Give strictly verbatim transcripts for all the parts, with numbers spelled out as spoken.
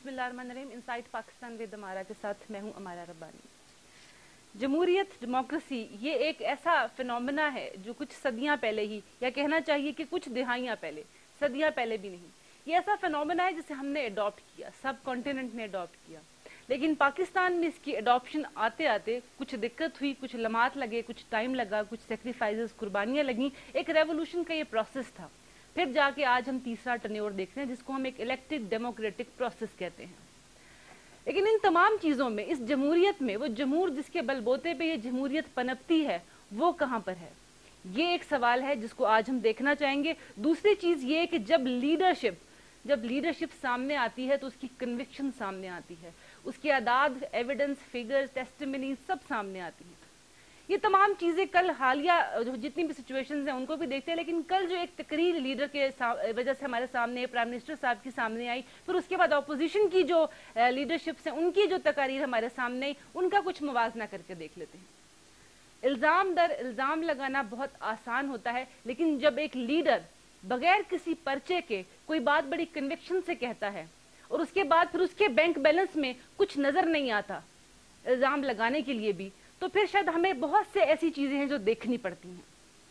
बिस्मिल्लाहिर्रहमानिर्रहीम। Insight Pakistan with अमारा के साथ मैं हूं अमारा रब्बानी। जमहूरियत, डेमोक्रेसी ये एक ऐसा फिनोमेना है जो कुछ सदियां पहले ही, या कहना चाहिए कि कुछ दिहाइयां पहले, सदियां पहले भी नहीं, ये ऐसा फिनोमेना है जिसे हमने अडॉप्ट किया, सब कॉन्टिनेंट ने अडॉप्ट किया। लेकिन पाकिस्तान में इसकी अडॉप्शन आते आते कुछ दिक्कत हुई, कुछ लम्हात लगे, कुछ टाइम लगा, कुछ सेक्रीफाइसेस, कुर्बानियां लगी। एक रेवोल्यूशन का ये प्रोसेस था। फिर जाके आज हम तीसरा टर्न्योवर देख रहे हैं जिसको हम एक इलेक्टेड डेमोक्रेटिक प्रोसेस कहते हैं। लेकिन इन तमाम चीज़ों में, इस जमहूरियत में, वो जमहूर जिसके बलबोते पे ये जमहूरियत पनपती है, वो कहाँ पर है? ये एक सवाल है जिसको आज हम देखना चाहेंगे। दूसरी चीज़ ये कि जब लीडरशिप जब लीडरशिप सामने आती है तो उसकी कन्विक्शन सामने आती है, उसके आदाद, एविडेंस, फिगर्स, टेस्टिमनी सब सामने आती है। ये तमाम चीज़ें कल हालिया जितनी भी सिचुएशंस हैं उनको भी देखते हैं। लेकिन कल जो एक तकरीर लीडर के वजह से हमारे सामने, प्राइम मिनिस्टर साहब के सामने आई, फिर उसके बाद अपोजिशन की जो लीडरशिप्स हैं उनकी जो तकारीर हमारे सामने आई, उनका कुछ मुवाजना करके देख लेते हैं। इल्ज़ाम दर इल्ज़ाम लगाना बहुत आसान होता है, लेकिन जब एक लीडर बगैर किसी पर्चे के कोई बात बड़ी कन्विक्शन से कहता है और उसके बाद फिर उसके बैंक बैलेंस में कुछ नज़र नहीं आता इल्ज़ाम लगाने के लिए भी, तो फिर शायद हमें बहुत से ऐसी चीज़ें हैं जो देखनी पड़ती हैं।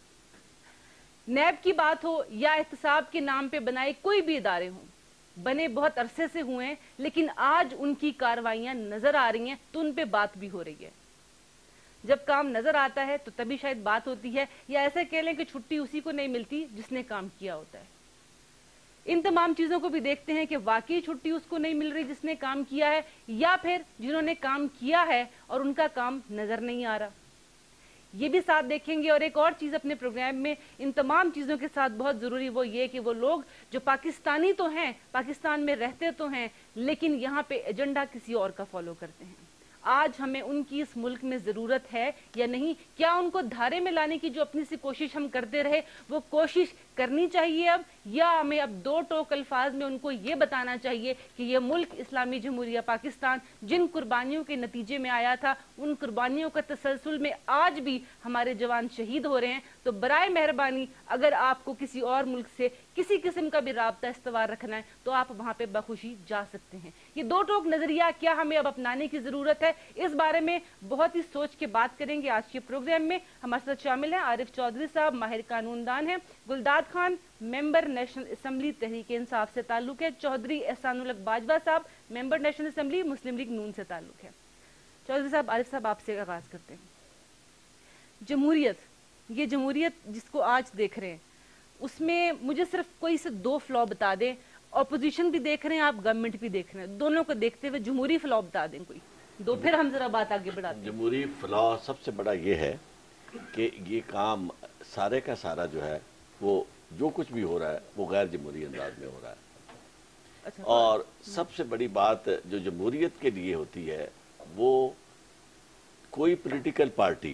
नैब की बात हो या एहतसाब के नाम पे बनाए कोई भी इदारे हों, बने बहुत अरसे से हुए हैं, लेकिन आज उनकी कार्रवाइयाँ नज़र आ रही हैं तो उन पे बात भी हो रही है। जब काम नज़र आता है तो तभी शायद बात होती है, या ऐसे कह लें कि छुट्टी उसी को नहीं मिलती जिसने काम किया होता है। इन तमाम चीज़ों को भी देखते हैं कि वाकई छुट्टी उसको नहीं मिल रही जिसने काम किया है, या फिर जिन्होंने काम किया है और उनका काम नज़र नहीं आ रहा, ये भी साथ देखेंगे। और एक और चीज़ अपने प्रोग्राम में इन तमाम चीज़ों के साथ बहुत ज़रूरी वो ये कि वो लोग जो पाकिस्तानी तो हैं, पाकिस्तान में रहते तो हैं, लेकिन यहाँ पे एजेंडा किसी और का फॉलो करते हैं। आज हमें उनकी इस मुल्क में ज़रूरत है या नहीं? क्या उनको धारे में लाने की जो अपनी सी कोशिश हम करते रहे, वो कोशिश करनी चाहिए अब, या हमें अब दो टोक अल्फाज में उनको ये बताना चाहिए कि ये मुल्क इस्लामी जमहूरिया पाकिस्तान जिन कुर्बानियों के नतीजे में आया था, उन कुर्बानियों का तसलसल में आज भी हमारे जवान शहीद हो रहे हैं। तो बराए मेहरबानी, अगर आपको किसी और मुल्क से किसी किस्म का भी राब्ता इस्तवार रखना है तो आप वहाँ पे बखुशी जा सकते हैं। ये दो टोक नज़रिया क्या हमें अब अपनाने की ज़रूरत है, इस बारे में बहुत ही सोच के बात करेंगे आज के प्रोग्राम में। हमारे साथ शामिल हैं आरिफ चौधरी साहब, माहिर कानूनदान हैं, Guldad Khan member National Assembly Tehreek Insaf से ताल्लुक़ है, चौधरी एहसानुल हक बाजवा साहब member National Assembly Muslim League Noon से ताल्लुक़ है। चौधरी साहब, आरिफ साहब आपसे आगाज़ करते हैं। जमहूरियत, ये जमहूरियत जिसको आज देख रहे हैं, उसमें मुझे सिर्फ कोई से दो फ्लॉ बता दें। अपोजिशन भी देख रहे हैं आप, गवर्नमेंट भी देख रहे हैं, दोनों को देखते हुए जमहूरी फ्लॉ बता दें कोई दो, फिर हम जरा बात आगे बढ़ाते हैं। जमहूरी फ्लॉ सबसे बड़ा ये है कि ये काम सारे का सारा जो है, वो जो कुछ भी हो रहा है वो गैर जमहूरी अंदाज में हो रहा है। अच्छा, और सबसे बड़ी बात जो जमहूरियत के लिए होती है, वो कोई पॉलिटिकल पार्टी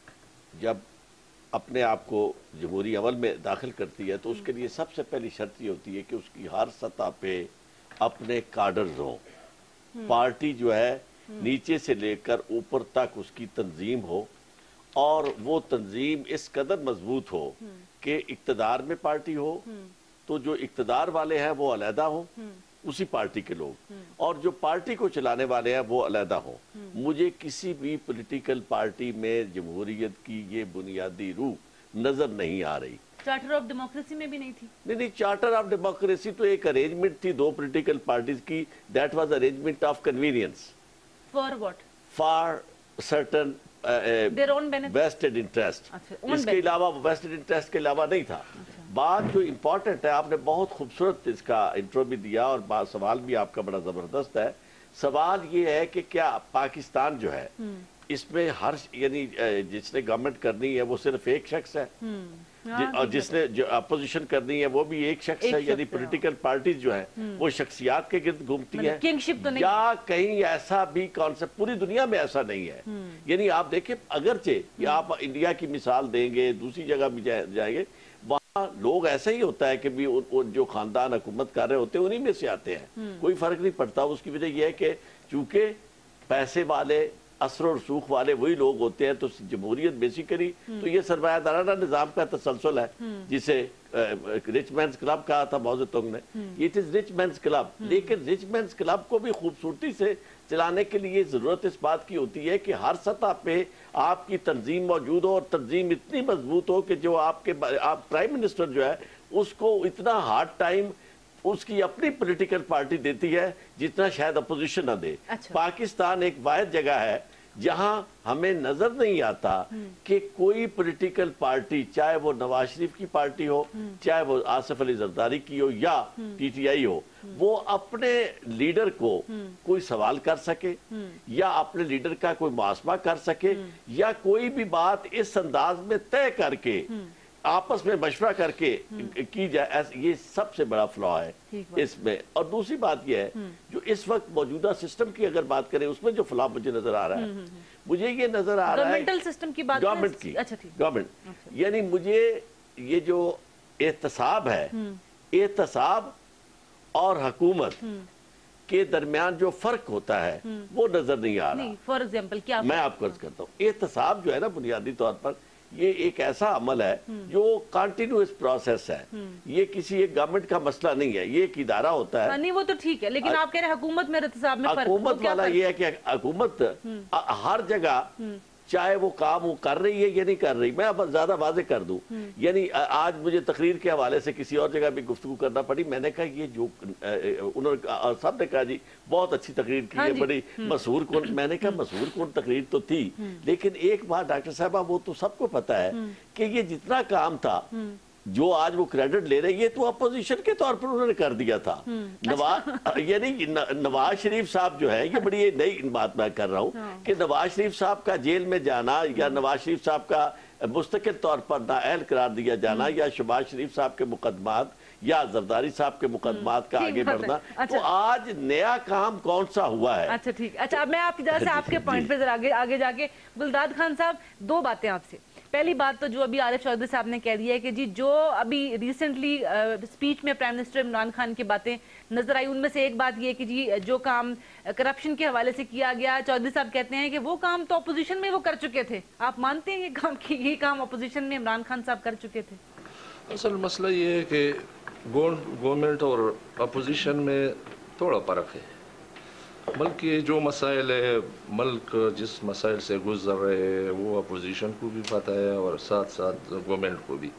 जब अपने आप को जमहूरी अमल में दाखिल करती है तो उसके लिए सबसे पहली शर्त ये होती है कि उसकी हर सतह पे अपने काडर्स हों। पार्टी जो है नीचे से लेकर ऊपर तक उसकी तंजीम हो, और वो तंजीम इस कदर मजबूत हो कि इक्तदार में पार्टी हो तो जो इक्तदार वाले हैं वो अलहदा हो, उसी पार्टी के लोग, और जो पार्टी को चलाने वाले हैं वो अलहदा हो। मुझे किसी भी पॉलिटिकल पार्टी में जमहूरियत की ये बुनियादी रूह नजर नहीं आ रही। चार्टर ऑफ डेमोक्रेसी में भी नहीं थी। नहीं नहीं, चार्टर ऑफ डेमोक्रेसी तो एक अरेंजमेंट थी दो पॉलिटिकल पार्टीज की, that was arrangement of convenience for what, for certain vested interest. इसके अलावा वेस्टेड इंटरेस्ट के अलावा नहीं था। बात जो इम्पोर्टेंट है, आपने बहुत खूबसूरत इसका इंट्रो भी दिया और बात सवाल भी आपका बड़ा जबरदस्त है। सवाल ये है कि क्या पाकिस्तान जो है इसमें हर, यानी जिसने गवर्नमेंट करनी है वो सिर्फ एक शख्स है, और जिसने जो अपोजिशन करनी है वो भी एक शख्स है, यानी पॉलिटिकल पार्टीज जो है वो शख्सियात के गिर्द घूमती है, तो या कहीं ऐसा भी कॉन्सेप्ट पूरी दुनिया में ऐसा नहीं है। यानी आप देखें, अगरचे कि आप इंडिया की मिसाल देंगे, दूसरी जगह भी जाएंगे, वहाँ लोग ऐसा ही होता है कि भी उन, उन जो खानदान हुकूमत कर रहे होते हैं उन्हीं में से आते हैं, कोई फर्क नहीं पड़ता। उसकी वजह यह है कि चूंकि पैसे वाले असर और रसूख वाले वही लोग होते हैं। तो जमहूरियत बेसिकली तो ये सरमायादाराना निज़ाम का तसलसल है, जिसे रिच मैंस क्लब कहा था माओ तुंग ने। It is rich man's club, लेकिन रिच मैंस क्लब को भी खूबसूरती से चलाने के लिए ज़रूरत इस बात की होती है कि हर सतह पे आपकी तंजीम मौजूद हो, और तंजीम इतनी मजबूत हो कि जो आपके आप प्राइम मिनिस्टर जो है उसको इतना हार्ड टाइम उसकी अपनी पॉलिटिकल पार्टी देती है जितना शायद अपोजिशन ना दे। अच्छा। पाकिस्तान एक वाहिद जगह है जहां हमें नजर नहीं आता कि कोई पॉलिटिकल पार्टी, चाहे वो नवाज शरीफ की पार्टी हो, चाहे वो आसिफ अली जरदारी की हो या पीटीआई हो, वो अपने लीडर को कोई सवाल कर सके या अपने लीडर का कोई मुआसमा कर सके या कोई भी बात इस अंदाज में तय करके आपस में मशवरा करके की जाए। ये सबसे बड़ा फ्लॉ है इसमें। और दूसरी बात यह है जो इस वक्त मौजूदा सिस्टम की अगर बात करें उसमें जो फ्लॉ मुझे नजर आ रहा है, मुझे ये नजर आ रहा है सिस्टम की बात गवर्नमेंट की, गवर्नमेंट यानी मुझे ये जो एहतसाब है, एहतसाब और हुकूमत के दरमियान जो फर्क होता है वो नजर नहीं आ रहा। फॉर एग्जाम्पल क्या मैं आपको अर्ज करता हूँ, एहतसाब जो है ना बुनियादी तौर पर ये एक ऐसा अमल है जो कंटिन्यूअस प्रोसेस है। ये किसी एक गवर्नमेंट का मसला नहीं है, ये एक इदारा होता है। नहीं वो तो ठीक है, लेकिन आप कह रहे हैं हुकूमत में एहतसाब में फर्क। हुकूमत वाला ये है कि हुकूमत हर जगह चाहे वो काम वो कर रही है या नहीं कर रही। मैं अब ज्यादा वाजे कर दूं, यानी आज मुझे तकरीर के हवाले से किसी और जगह भी गुफ्तगू करना पड़ी। मैंने कहा ये जो उन्होंने सब ने कहा जी बहुत अच्छी तकरीर की है, बड़ी मशहूर कौन। मैंने कहा मशहूर कौन तकरीर तो थी, लेकिन एक बात डॉक्टर साहबा वो तो सबको पता है कि ये जितना काम था जो आज वो क्रेडिट ले रहे, ये तो अपोजिशन के तौर पर उन्होंने कर दिया था। नवाज यानी नवाज शरीफ साहब जो है, ये बड़ी नई बात मैं कर रहा हूँ कि नवाज शरीफ साहब का जेल में जाना या नवाज शरीफ साहब का मुस्तकिल तौर पर नाअहल करार दिया जाना या शहबाज शरीफ साहब के मुकदमात या जरदारी साहब के मुकदमात का आगे बढ़ना, अच्छा। तो आज नया काम कौन सा हुआ है? अच्छा ठीक, अच्छा अब मैं आपकी तरह से आपके पॉइंट पे जरा आगे आगे जाके गुलदाद खान साहब दो बातें आपसे। पहली बात तो जो अभी आरिफ चौधरी साहब ने कह दिया है कि जी जो अभी रिसेंटली स्पीच में प्राइम मिनिस्टर इमरान खान की बातें नजर आई, उनमें से एक बात ये कि जी जो काम करप्शन के हवाले से किया गया, चौधरी साहब कहते हैं कि वो काम तो अपोजिशन में वो कर चुके थे। आप मानते हैं ये काम कि ये काम अपोजिशन में इमरान खान साहब कर चुके थे? असल मसला ये है कि गवर्नमेंट और अपोजिशन में थोड़ा फ़र्क है। मुल्क के जो मसाइल है, मुल्क जिस मसाइल से गुजर रहे हैं वो अपोजिशन को भी पता है और साथ साथ गवर्नमेंट को भी।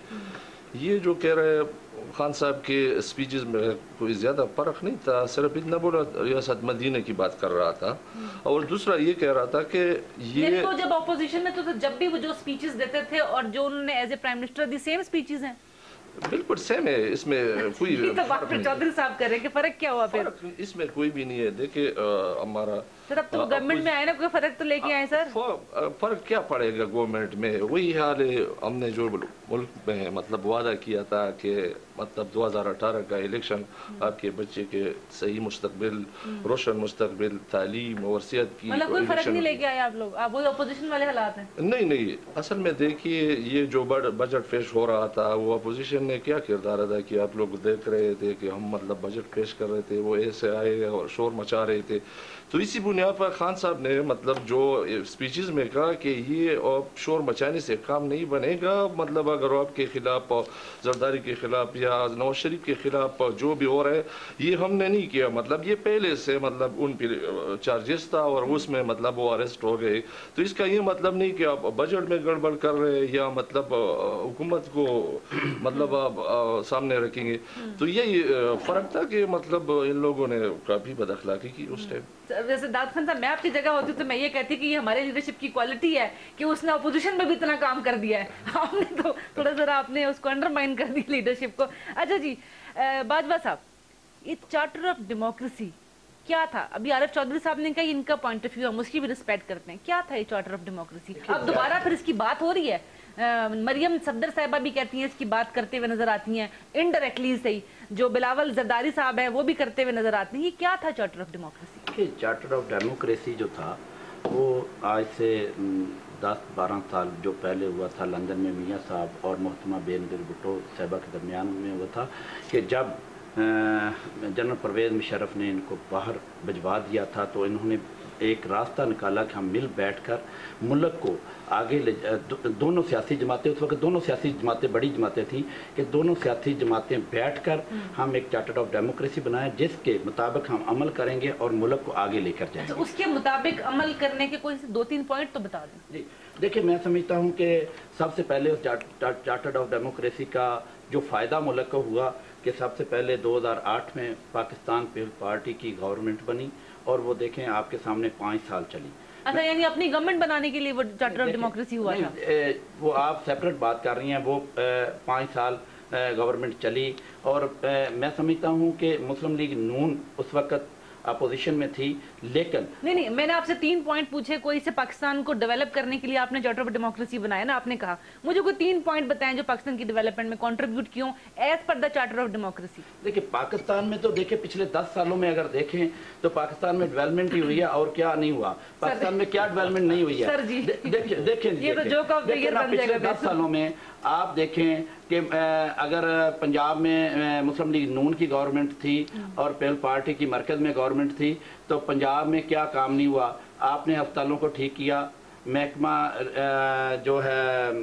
ये जो कह रहे हैं खान साहब के स्पीचेस में कोई ज़्यादा फ़र्क नहीं था, सिर्फ इतना बोला रियासत मदीना की बात कर रहा था और दूसरा ये कह रहा था कि ये तो जब अपोजिशन में तो, तो जब भी वो जो स्पीचेस देते थे और जो उन्होंने एज ए प्राइम मिनिस्टर दी सेम स्पीचेस हैं, बिल्कुल सेम है, इसमें कोई तो बात फिर चौधरी साहब कर रहे हैं कि फर्क क्या हुआ फिर? इसमें कोई भी नहीं है। देखिए हमारा सर अब तो गवर्नमेंट में आए ना, कोई फर्क तो लेके आए सर। फर्क क्या पड़ेगा गवर्नमेंट में? वही हाल है। हमने जो मुल्क में मतलब वादा किया था कि मतलब दो हज़ार अठारह का इलेक्शन आपके बच्चे के सही मुस्तकबिल, रोशन मुस्तकबिल, तालीम और सेहत की, मतलब कोई फर्क नहीं लेके आए आप लोग? आप वो अपोजिशन वाले हालात हैं? नहीं नहीं, असल में देखिए ये जो बजट पेश हो रहा था वो अपोजिशन ने क्या किरदार अदा किया? आप लोग देख रहे थे कि हम मतलब बजट पेश कर रहे थे, वो ऐसे आए और शोर मचा रहे थे। तो इसी बुनियाद पर खान साहब ने मतलब जो स्पीचेस में कहा कि ये शोर मचाने से काम नहीं बनेगा, मतलब अगर आपके खिलाफ जरदारी के खिलाफ या नवाज शरीफ के खिलाफ जो भी हो रहा है ये हमने नहीं किया, मतलब ये पहले से मतलब उन पर चार्जेस था और उसमें मतलब वो अरेस्ट हो गए। तो इसका ये मतलब नहीं कि आप बजट में गड़बड़ कर रहे हैं या मतलब हुकूमत को मतलब आप सामने रखेंगे। तो यही फर्क था कि मतलब इन लोगों ने काफ़ी बदअखलाकी की उस टाइम। वैसे दाद खान साहब मैं आपकी जगह होती तो मैं ये कहती कि ये हमारे लीडरशिप की क्वालिटी है कि उसने अपोजिशन में भी इतना काम कर दिया है। आपने तो थोड़ा सा आपने उसको अंडरमाइन कर दी लीडरशिप को। अच्छा जी बाजवा साहब, ये चार्टर ऑफ डेमोक्रेसी क्या था? अभी आरिफ चौधरी साहब ने कहा इनका पॉइंट ऑफ व्यू हम उसकी भी रिस्पेक्ट करते हैं। क्या था ये चार्टर ऑफ डेमोक्रेसी? अब दोबारा फिर इसकी बात हो रही है। Uh, मरियम सफदर साहिबा भी कहती हैं इसकी बात करते हुए नजर आती हैं, इनडायरेक्टली सही। जो बिलावल जरदारी साहब हैं वो भी करते हुए नजर आते हैं। ये क्या था Charter of Democracy? Charter of Democracy जो था वो आज से दस बारह साल जो पहले हुआ था लंदन में मियाँ साहब और मोहतरमा बेनज़ीर भुट्टो साहिबा के दरमियान में हुआ था कि जब जनरल परवेज़ मुशर्रफ ने इनको बाहर भिजवा दिया था तो इन्होंने एक रास्ता निकाला कि हम मिल बैठकर मुल्क को आगे ले दो, दोनों सियासी जमातें, उस वक्त दोनों सियासी जमातें बड़ी जमातें थी कि दोनों सियासी जमातें बैठकर हम एक चार्टर ऑफ डेमोक्रेसी बनाएं जिसके मुताबिक हम अमल करेंगे और मुल्क को आगे लेकर जाएंगे। तो उसके मुताबिक अमल करने के कोई दो तीन पॉइंट तो बता दें। जी देखिए, मैं समझता हूँ कि सबसे पहले उस चार्टर ऑफ डेमोक्रेसी का जो फ़ायदा मुल्क को हुआ कि सबसे पहले दो हज़ार आठ में पाकिस्तान पीपल्स पार्टी की गवर्नमेंट बनी और वो देखें आपके सामने पाँच साल चली। अच्छा, यानी अपनी गवर्नमेंट बनाने के लिए वो चार्टर ऑफ डेमोक्रेसी हुआ था? ए, वो आप सेपरेट बात कर रही हैं, वो पाँच साल गवर्नमेंट चली और ए, मैं समझता हूँ कि मुस्लिम लीग नून उस वक्त अपोजिशन में थी, लेकिन नहीं नहीं मैंने आपसे तीन पॉइंट पूछे, कोई से पाकिस्तान को डेवलप करने के लिए आपने चार्टर ऑफ डेमोक्रेसी बनाया ना, आपने कहा मुझे कोई तीन पॉइंट बताएं जो पाकिस्तान की डेवलपमेंट में कंट्रीब्यूट क्यों as per the charter of democracy. देखिए, पाकिस्तान में तो देखिए पिछले दस सालों में अगर देखें तो पाकिस्तान में डेवलपमेंट ही हुई है और क्या नहीं हुआ, पाकिस्तान में क्या डेवलपमेंट नहीं हुई है। सर जी देखिए देखिए ये तो जोक ऑफ द ईयर बन पिछले जाएगा। दस सालों में आप देखें कि अगर पंजाब में मुस्लिम लीग नून की गवर्नमेंट थी और पीपल्स पार्टी की मरकज में गवर्नमेंट थी तो पंजाब में क्या काम नहीं हुआ। आपने अस्पतालों को ठीक किया, महकमा जो है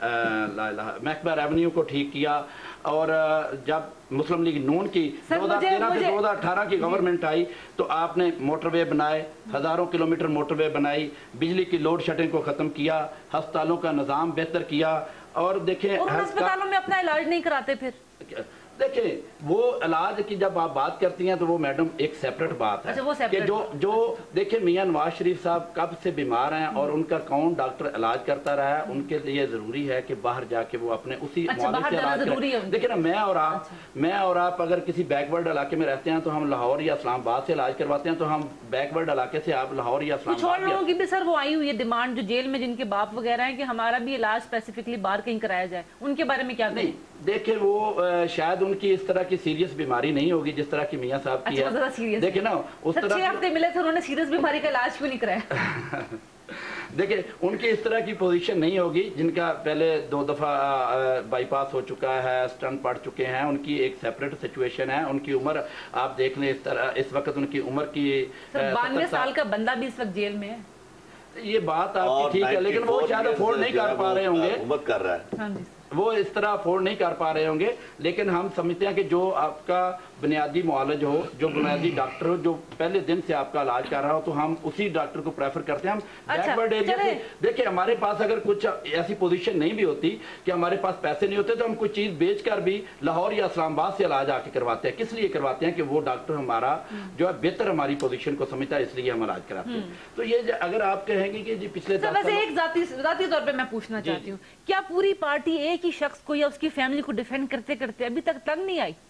महकमा रेवेन्यू को ठीक किया और जब मुस्लिम लीग नून की दो हज़ार तेरह से दो हज़ार अठारह की गवर्नमेंट आई तो आपने मोटरवे बनाए, हज़ारों किलोमीटर मोटरवे बनाई, बिजली की लोड शेडिंग को ख़त्म किया, अस्पतालों का निज़ाम बेहतर किया और देखें अस्पतालों में अपना इलाज नहीं कराते। फिर देखें वो इलाज की जब आप बात करती हैं तो वो मैडम एक सेपरेट बात है। अच्छा, वो सेपरेट कि जो जो देखें मियां नवाज शरीफ साहब कब से बीमार हैं और उनका कौन डॉक्टर इलाज करता रहा है, उनके लिए जरूरी है कि बाहर जाके वो अपने उसी अच्छा, बाहर से इलाज करें। देखिए ना, मैं और आप अच्छा। मैं और आप अगर किसी बैकवर्ड इलाके में रहते हैं तो हम लाहौर या इस्लामाबाद से इलाज करवाते हैं, तो हम बैकवर्ड इलाके से आप लाहौर या कुछ और लोगों की भी सर वो आई हुई है डिमांड जो जेल में जिनके बाप वगैरह हैं कि हमारा भी इलाज स्पेसिफिकली बाहर कहीं कराया जाए, उनके बारे में क्या नहीं। देखिए वो शायद उनकी इस तरह की सीरियस बीमारी नहीं होगी जिस तरह की मियां साहब की अच्छा, है। देखिए ना उस तरह छह हफ्ते मिले थे, उन्होंने सीरियस बीमारी का इलाज क्यों नहीं कराया? देखिए उनकी इस तरह की पोजीशन नहीं होगी, जिनका पहले दो दफा बाईपास हो चुका है, स्टंट पड़ चुके हैं, उनकी एक सेपरेट सिचुएशन है। उनकी उम्र आप देख लें इस तरह, इस वक्त उनकी उम्र की बानवे साल का बंदा भी इस वक्त जेल में है। ये बात आपकी ठीक है, लेकिन वो शायद अफोर्ड नहीं कर पा रहे होंगे, हुकूमत कर रहा है। हाँ जी, वो इस तरह अफोर्ड नहीं कर पा रहे होंगे, लेकिन हम समझते हैं कि जो आपका बुनियादी मुआलज हो, जो बुनियादी डॉक्टर हो, जो पहले दिन से आपका इलाज कर रहा हो, तो हम उसी डॉक्टर को प्रेफर करते हैं। हम बैकवर्ड एरिया से देखिए, हमारे पास अगर कुछ ऐसी पोजीशन नहीं भी होती कि हमारे पास पैसे नहीं होते तो हम कुछ चीज बेचकर भी लाहौर या इस्लामाबाद से इलाज आके करवाते हैं। किस लिए करवाते हैं कि वो डॉक्टर हमारा जो है बेहतर हमारी पोजीशन को समझता है, इसलिए हम इलाज कराते हैं। तो ये अगर आप कहेंगे कि जी पिछले एक जाती जाती तौर पर मैं पूछना चाहती हूँ, क्या पूरी पार्टी एक ही शख्स को या उसकी फैमिली को डिफेंड करते करते अभी तक तंग नहीं आई?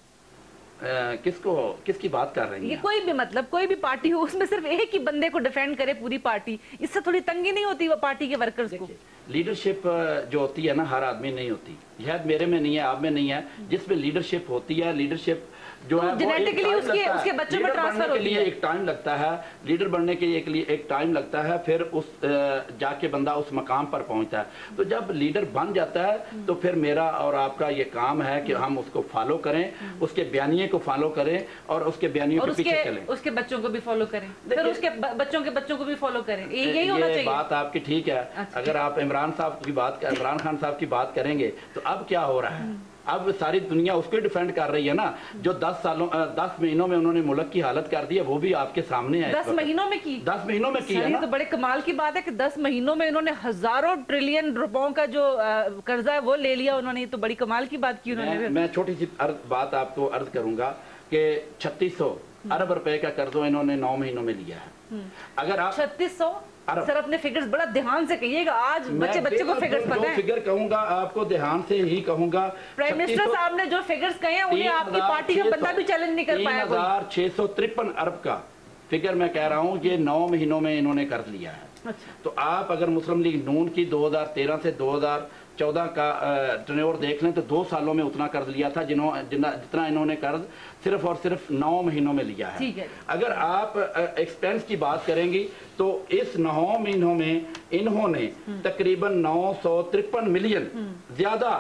Uh, किसको किसकी बात कर रही हैं? ये कोई भी मतलब कोई भी पार्टी हो उसमें सिर्फ एक ही बंदे को डिफेंड करे पूरी पार्टी, इससे थोड़ी तंगी नहीं होती वो पार्टी के वर्कर्स को? लीडरशिप जो होती है ना, हर आदमी नहीं होती, शायद मेरे में नहीं है, आप में नहीं है। जिसमें लीडरशिप होती है, लीडरशिप जो है जेनेटिकली उसके उसके बच्चों में ट्रांसफर होती है। लिए एक टाइम लगता है, लीडर बनने के लिए एक टाइम लगता है, फिर उस जाके बंदा उस मकाम पर पहुंचता है। तो जब लीडर बन जाता है तो फिर मेरा और आपका ये काम है कि हम उसको फॉलो करें, उसके बयानिए को फॉलो करें और उसके बयानियों के पीछे चलें, उसके बच्चों को भी फॉलो करें, फिर उसके बच्चों के बच्चों को भी फॉलो करें। यही होना चाहिए। बात आपकी ठीक है। अगर आप इमरान साहब की बात इमरान खान साहब की बात करेंगे तो अब क्या हो रहा है, अब सारी दुनिया उसको डिफेंड कर रही है ना, जो दस सालों दस महीनों में उन्होंने मुल्क की हालत कर दी है, वो भी आपके सामने है। दस महीनों में की दस महीनों में की है ना? तो बड़े कमाल की बात है कि दस महीनों में इन्होंने हजारों ट्रिलियन रुपयों का जो कर्जा है वो ले लिया उन्होंने। तो बड़ी कमाल की बात की उन्होंने। मैं छोटी सी बात आपको अर्ज करूंगा कि छत्तीस सौ अरब रुपए का कर्जा इन्होंने नौ महीनों में लिया है। अगर आप छत्तीस सौ सर अपने फिगर्स बड़ा ध्यान से कहिएगा, आज बच्चे बच्चे को फिगर्स पता है। फिगर कहूंगा आपको ध्यान से ही कहूंगा। प्राइम मिनिस्टर साहब ने जो फिगर्स कहे हैं उन्हें आपकी पार्टी का बंदा भी चैलेंज नहीं कर पाया। तीन हजार छह सौ तिरपन अरब का फिगर मैं कह रहा हूँ, ये नौ महीनों में इन्होंने कर्ज लिया है। अच्छा। तो आप अगर मुस्लिम लीग नून की दो हजार तेरह से दो हजार चौदह का टर्नओवर देख लें तो दो सालों में उतना कर्ज लिया था जिन्हों जितना इन्होंने कर्ज सिर्फ और सिर्फ नौ महीनों में लिया है। है। अगर आप एक्सपेंस की बात करेंगी तो इस नौ महीनों में इन्होंने तकरीबन नौ सौ तिरपन मिलियन ज्यादा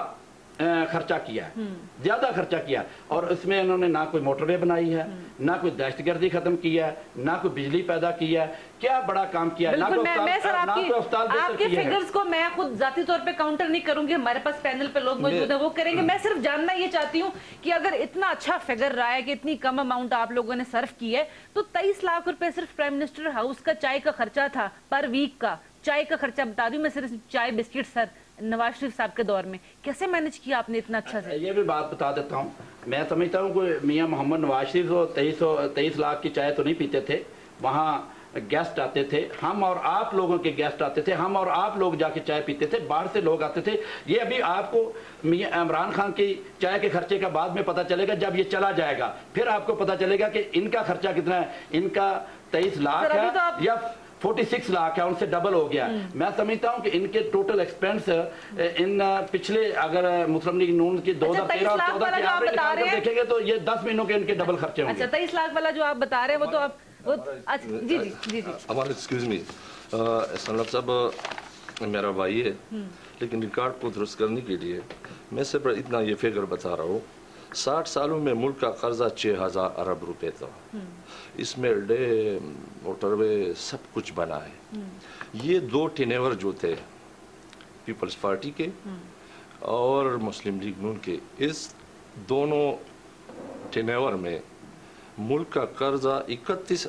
खर्चा किया है, ज्यादा खर्चा किया, और इसमें इन्होंने ना कोई मोटरवे बनाई है, ना कोई दहशतगर्दी खत्म की है, ना कोई बिजली पैदा की है, क्या बड़ा काम किया है। ना बिल्कुल, कोई मैं, मैं सर ना आपकी, कोई अस्पताल आपके फिगर्स को मैं खुद जाती तौर पे काउंटर नहीं करूंगी, हमारे पास पैनल पे लोग मौजूद है वो करेंगे। मैं सिर्फ जानना ये चाहती हूँ कि अगर इतना अच्छा फिगर रहा है कि इतनी कम अमाउंट आप लोगों ने सर्व की है, तो तेईस लाख रुपए सिर्फ प्राइम मिनिस्टर हाउस का चाय का खर्चा था पर वीक का। चाय का खर्चा बता रही हूँ मैं, सिर्फ चाय बिस्किट सर नवाज शरीफ साहब के दौर में कैसे मैनेज किया आपने इतना अच्छा से? ये भी बात बता देता हूँ, मैं समझता हूँ कि मियाँ मोहम्मद नवाज शरीफ तो तेईस तेईस लाख की चाय तो नहीं पीते थे, वहाँ गेस्ट आते थे, हम और आप लोगों के गेस्ट आते थे, हम और आप लोग जाके चाय पीते थे, बाहर से लोग आते थे। ये अभी आपको मियाँ इमरान खान की चाय के खर्चे का बाद में पता चलेगा, जब ये चला जाएगा फिर आपको पता चलेगा कि इनका खर्चा कितना है। इनका तेईस लाख है तो या छियालीस लाख है, उनसे डबल हो गया। मैं समझता हूँ कि इनके टोटल एक्सपेंस इन पिछले अगर मुस्लिम लीग नून की दो हजार तेरह और चौदह के एवरेज देखेंगे तो ये दस महीनों के इनके डबल खर्चे होंगे। अच्छा, तेईस लाख वाला जो आप बता रहे हैं वो तो आप वो अच्छा, जी जी जी जी हमारे एक्सक्यूज मी सनब साहब मेरा भाई है, लेकिन रिकॉर्ड को दुरुस्त करने के लिए मैं सिर्फ इतना ये फिगर बता रहा हूँ, साठ सालों में मुल्क का कर्जा छः हजार अरब रुपए था, इसमें डे मोटरवे सब कुछ बना है। ये दो टेनेवर जो थे पीपल्स पार्टी के और मुस्लिम लीग नून के, इस दोनों टेनेवर में मुल्क का कर्जा इकतीस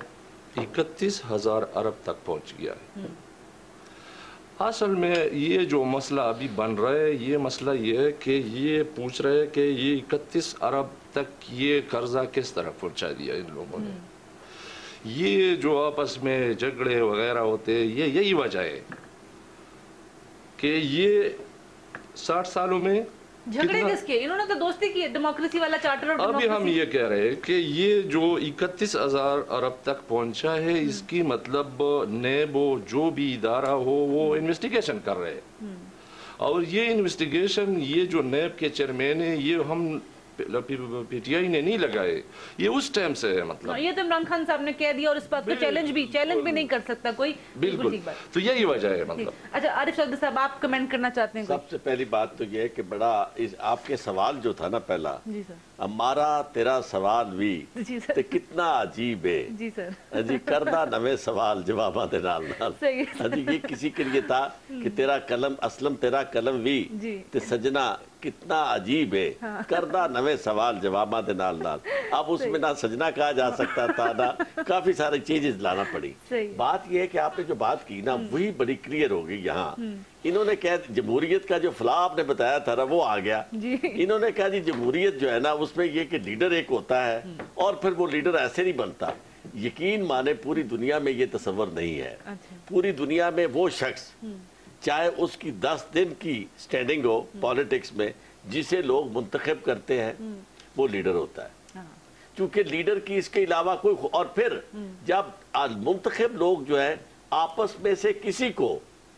इकतीस हजार अरब तक पहुंच गया है। असल में ये जो मसला अभी बन रहा है, ये मसला ये है कि ये पूछ रहे हैं कि ये इकतीस अरब तक ये कर्जा किस तरह पहुंचा दिया इन लोगों ने। ये जो आपस में झगड़े वगैरह होते हैं, ये यही वजह है कि ये साठ सालों में झगड़े किसके? इन्होंने तो दोस्ती की, डेमोक्रेसी वाला चार्टर और अभी हम ये कह रहे हैं कि ये जो इकतीस हजार अरब तक पहुंचा है, इसकी मतलब नेब जो भी इदारा हो वो इन्वेस्टिगेशन कर रहे हैं, और ये इन्वेस्टिगेशन ये जो नेब के चेयरमैन है ये हम पीटीआई ने नहीं लगाए, ये उस टाइम से है। मतलब ये तो इमरान खान साहब ने कह दिया और इस बात को चैलेंज भी चैलेंज भी नहीं कर सकता कोई। बिल्कुल ठीक बात, तो यही वजह है। मतलब अच्छा, आरिफ चौधरी साहब आप कमेंट करना चाहते हैं? सबसे पहली बात तो ये है कि बड़ा इस आपके सवाल जो था ना पहला, जी सर, हमारा तेरा सवाल भी जी सर, ते कितना अजीब है जी सर, जी करदा नवे सवाल जवाबा दे नाल नाल जी, ये किसी के लिए था कि तेरा कलम असलम तेरा कलम भी ते सजना कितना अजीब है, हाँ। करदा नवे सवाल जवाबा दे नाल नाल। अब उसमें ना सजना कहा जा सकता था, ना काफी सारी चीजें लाना पड़ी। बात यह है कि आपने जो बात की ना वही बड़ी क्लियर हो गई। यहाँ इन्होंने कहा जमहूरियत का जो फलाह आपने बताया था ना वो आ गया। इन्होंने कहा जी जमहूरियत जो है ना उसमें ये कि लीडर एक होता है और फिर वो लीडर ऐसे नहीं बनता। यकीन माने पूरी दुनिया में ये तस्वर नहीं है। पूरी दुनिया में वो शख्स चाहे उसकी दस दिन की स्टैंडिंग हो पॉलिटिक्स में, जिसे लोग मुंतखब करते हैं वो लीडर होता है, क्योंकि लीडर की इसके अलावा कोई। और फिर जब मुंतखब लोग जो है आपस में से किसी को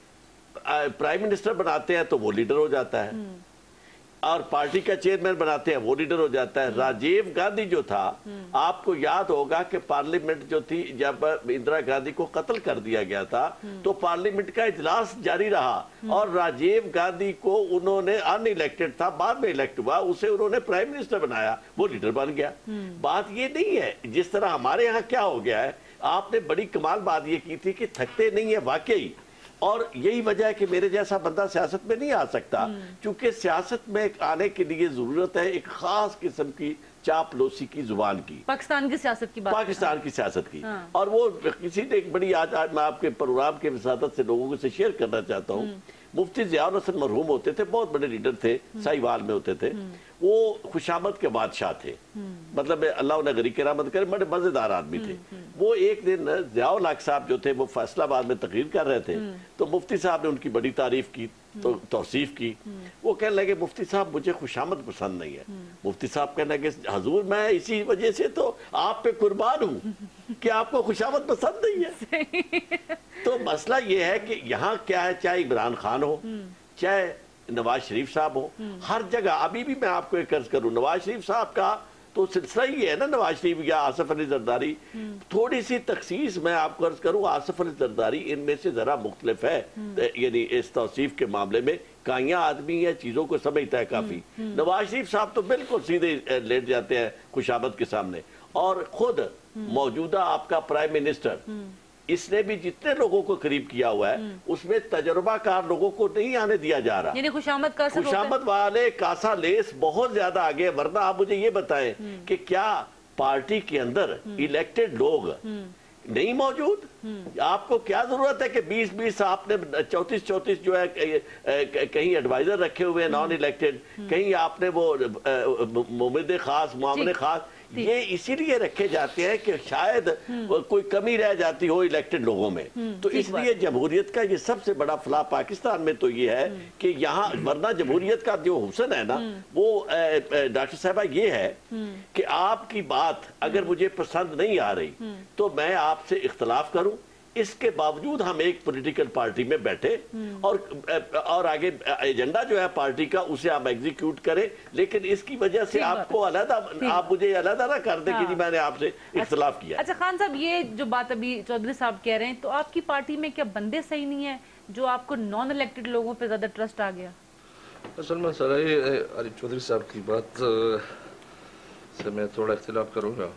प्राइम मिनिस्टर बनाते हैं तो वो लीडर हो जाता है, और पार्टी का चेयरमैन बनाते हैं वो लीडर हो जाता है। राजीव गांधी जो था, आपको याद होगा कि पार्लियामेंट जो थी जब इंदिरा गांधी को कत्ल कर दिया गया था तो पार्लियामेंट का इजलास जारी रहा और राजीव गांधी को उन्होंने अनइलेक्टेड था, बाद में इलेक्ट हुआ, उसे उन्होंने प्राइम मिनिस्टर बनाया, वो लीडर बन गया। बात ये नहीं है जिस तरह हमारे यहाँ क्या हो गया है। आपने बड़ी कमाल बात ये की थी कि थकते नहीं है वाकई, और यही वजह है कि मेरे जैसा बंदा सियासत में नहीं आ सकता, क्योंकि सियासत में आने के लिए जरूरत है एक खास किस्म की चापलूसी की जुबान की, पाकिस्तान की सियासत की बात, पाकिस्तान की सियासत की। हाँ। और वो किसी ने एक बड़ी आज आज मैं आपके प्रोग्राम के विसादत से लोगों से शेयर करना चाहता हूँ। मुफ्ती ज़ियाउल हसन मरहूम होते थे, बहुत बड़े लीडर थे, साहिवाल में होते थे, वो खुशामद के बादशाह थे, मतलब अल्लाह उन्हें गरीब की रहमत करे, बड़े मजेदार आदमी थे। वो एक दिन ज़ियाउल हक साहब जो थे वो फैसलाबाद में तकरीर कर रहे थे, तो मुफ्ती साहब ने उनकी बड़ी तारीफ की, तो तौसीफ की। वो कहने लगे मुफ्ती साहब मुझे खुशामद पसंद नहीं है। मुफ्ती साहब कहने लगे हजूर मैं इसी वजह से तो आप पे कुर्बान हूँ कि आपको खुशामद पसंद नहीं है। तो मसला ये है कि यहाँ क्या है, चाहे इमरान खान हो चाहे नवाज शरीफ साहब हो, हर जगह अभी भी मैं आपको एक अर्ज करूं, नवाज शरीफ साहब का تو سلسلہ یہ ہے نا نواز شریف یا آصف علی زرداری. تھوڑی سی تخصیص میں آپ کو عرض کروں, آصف علی زرداری ان میں سے ذرا مختلف ہے, یعنی اس توصیف کے معاملے میں کائیاں آدمی ہے, چیزوں کو سمجھتا ہے کافی. نواز شریف صاحب تو بالکل سیدھے لیٹ جاتے ہیں خوشامد کے سامنے. اور خود موجودہ آپ کا پرائم منسٹر, اس نے بھی جتنے لوگوں کو قریب کیا ہوا ہے اس میں تجربہ کار لوگوں کو نہیں آنے دیا جا رہا. یعنی خوشامد کا خوشامد والے کاسا لیس بہت زیادہ آگے. ورنہ آپ مجھے یہ بتائیں کہ کیا پارٹی کے اندر الیکٹڈ لوگ نہیں موجود؟ آپ کو کیا ضرورت ہے کہ بیس بیس آپ نے چوتیس چوتیس جو ہے کہیں ایڈوائزر رکھے ہوئے نان الیکٹڈ, کہیں آپ نے وہ ممد خاص معاملے خاص, یہ اسی لیے رکھے جاتے ہیں کہ شاید کوئی کمی رہ جاتی ہو الیکٹڈ لوگوں میں. تو اس لیے جمہوریت کا یہ سب سے بڑا فلاح پاکستان میں تو یہ ہے کہ یہاں, ورنہ جمہوریت کا جو حسن ہے نا وہ ڈاکٹر صاحبہ یہ ہے کہ آپ کی بات اگر مجھے پسند نہیں آ رہی تو میں آپ سے اختلاف کروں, اس کے باوجود ہم ایک پولیٹیکل پارٹی میں بیٹھے اور اور آگے ایجنڈا جو ہے پارٹی کا اسے آپ ایگزیکیوٹ کریں, لیکن اس کی وجہ سے آپ کو علیحدہ, آپ مجھے علیحدہ نہ کر دیں کہ جی میں نے آپ سے اختلاف کیا. اچھا خان صاحب, یہ جو بات ابھی چودھری صاحب کہہ رہے ہیں, تو آپ کی پارٹی میں کیا بندے صحیح نہیں ہیں جو آپ کو نان الیکٹڈ لوگوں پہ زیادہ ٹرسٹ آ گیا؟ اصل میں سر علی چودھری صاحب کی بات سے میں تھوڑا اختلاف کروں گا.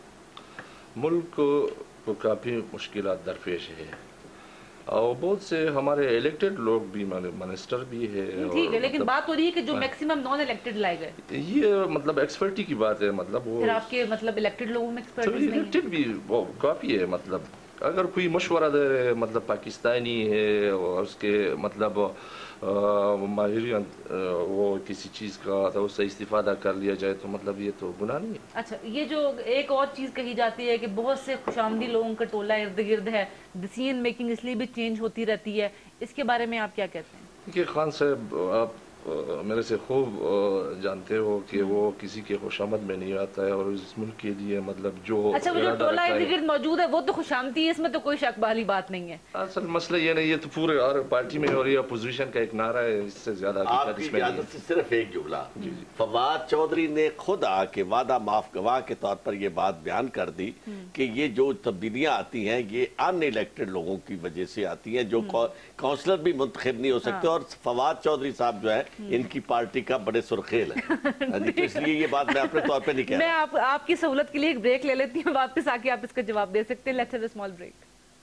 ملک کو کافی مشکلات درپیش ہے اور بہت سے ہمارے الیکٹڈ لوگ بھی, منسٹر بھی ہے. ٹھیک ہے, لیکن بات ہو رہی ہے کہ جو میکسیمم نان الیکٹڈ لائے گئے, یہ مطلب ایکسپرٹی کی بات ہے. مطلب وہ آپ کے مطلب الیکٹڈ لوگوں میں ایکسپرٹیز نہیں ہے؟ الیکٹڈ بھی کافی ہے. مطلب اگر کوئی مشورہ دے رہے مطلب پاکستانی ہے اور اس کے مطلب ماہرین وہ کسی چیز کا تو اس سے استفادہ کر لیا جائے تو مطلب یہ تو گناہ نہیں ہے. اچھا, یہ جو ایک اور چیز کہی جاتی ہے کہ بہت سے خوشامدی لوگوں کا ٹولہ ارد گرد ہے, ڈیسیژن میکنگ اس لیے بھی چینج ہوتی رہتی ہے, اس کے بارے میں آپ کیا کہتے ہیں؟ کہ خان صاحب آپ میرے سے خوب جانتے ہو کہ وہ کسی کے خوشامد میں نہیں آتا ہے اور اس ملک کے لیے مطلب جو اچھا وہ جو ٹولہ ارد گرد موجود ہے وہ تو خوشامدی ہے, اس میں تو کوئی شک والی بات نہیں ہے. اصل مسئلہ یہ نہیں, یہ تو پورے اور پارٹی میں اور یہ اپوزیشن کا ایک نعرہ ہے, اس سے زیادہ آپ کی اجازت سے صرف ایک جملہ. فواد چودھری نے خود آ کے وعدہ معاف گواہ کے طور پر یہ بات بیان کر دی کہ یہ جو تبدیلیاں آتی ہیں یہ ان الیکٹڈ لوگوں کی وجہ سے آتی ہیں جو کونسلر بھی منتخب نہیں ہو سکتے. اور فواد چودھری صاحب جو ہے ان کی پارٹی کا بڑے سرخیل ہے, اس لیے یہ بات میں اپنے طور پہ نہیں کہہ رہا. میں آپ آپ کی سہولت کے لیے ایک بریک لے لیتی ہوں, واپس آ کے آپ اس کا جواب دے سکتے ہیں. Let's have a small break.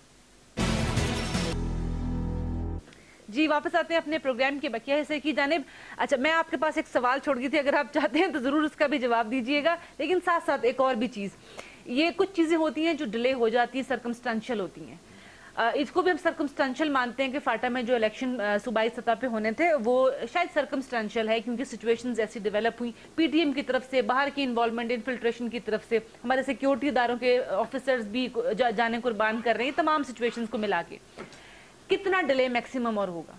جی واپس آتے ہیں اپنے پروگرام کے بقیہ حصے کی جانب. اچھا میں آپ کے پاس ایک سوال چھوڑ گئی تھی, اگر آپ چاہتے ہیں تو ضرور اس کا بھی جواب دیجئے گا, لیکن ساتھ ساتھ ایک اور بھی چیز, یہ کچھ چیزیں ہوتی ہیں جو ڈیلے ہو جاتی ہیں, سرکمسٹانشل ہوتی ہیں. اس کو بھی ہم سرکمسٹانشل مانتے ہیں کہ فاٹا میں جو الیکشن صوبائی سطح پہ ہونے تھے وہ شاید سرکمسٹانشل ہے کیونکہ سچویشنز ایسی ڈیولپ ہوئی, پی ٹی ایم کی طرف سے, باہر کی انوالومنٹ, انفلٹریشن کی طرف سے, ہمارے سیکیورٹی اداروں کے آفیسرز بھی جانے قربان کر رہے ہیں, تمام سچویشنز کو ملا کے کتنا ڈیلے میکسیمم اور ہوگا؟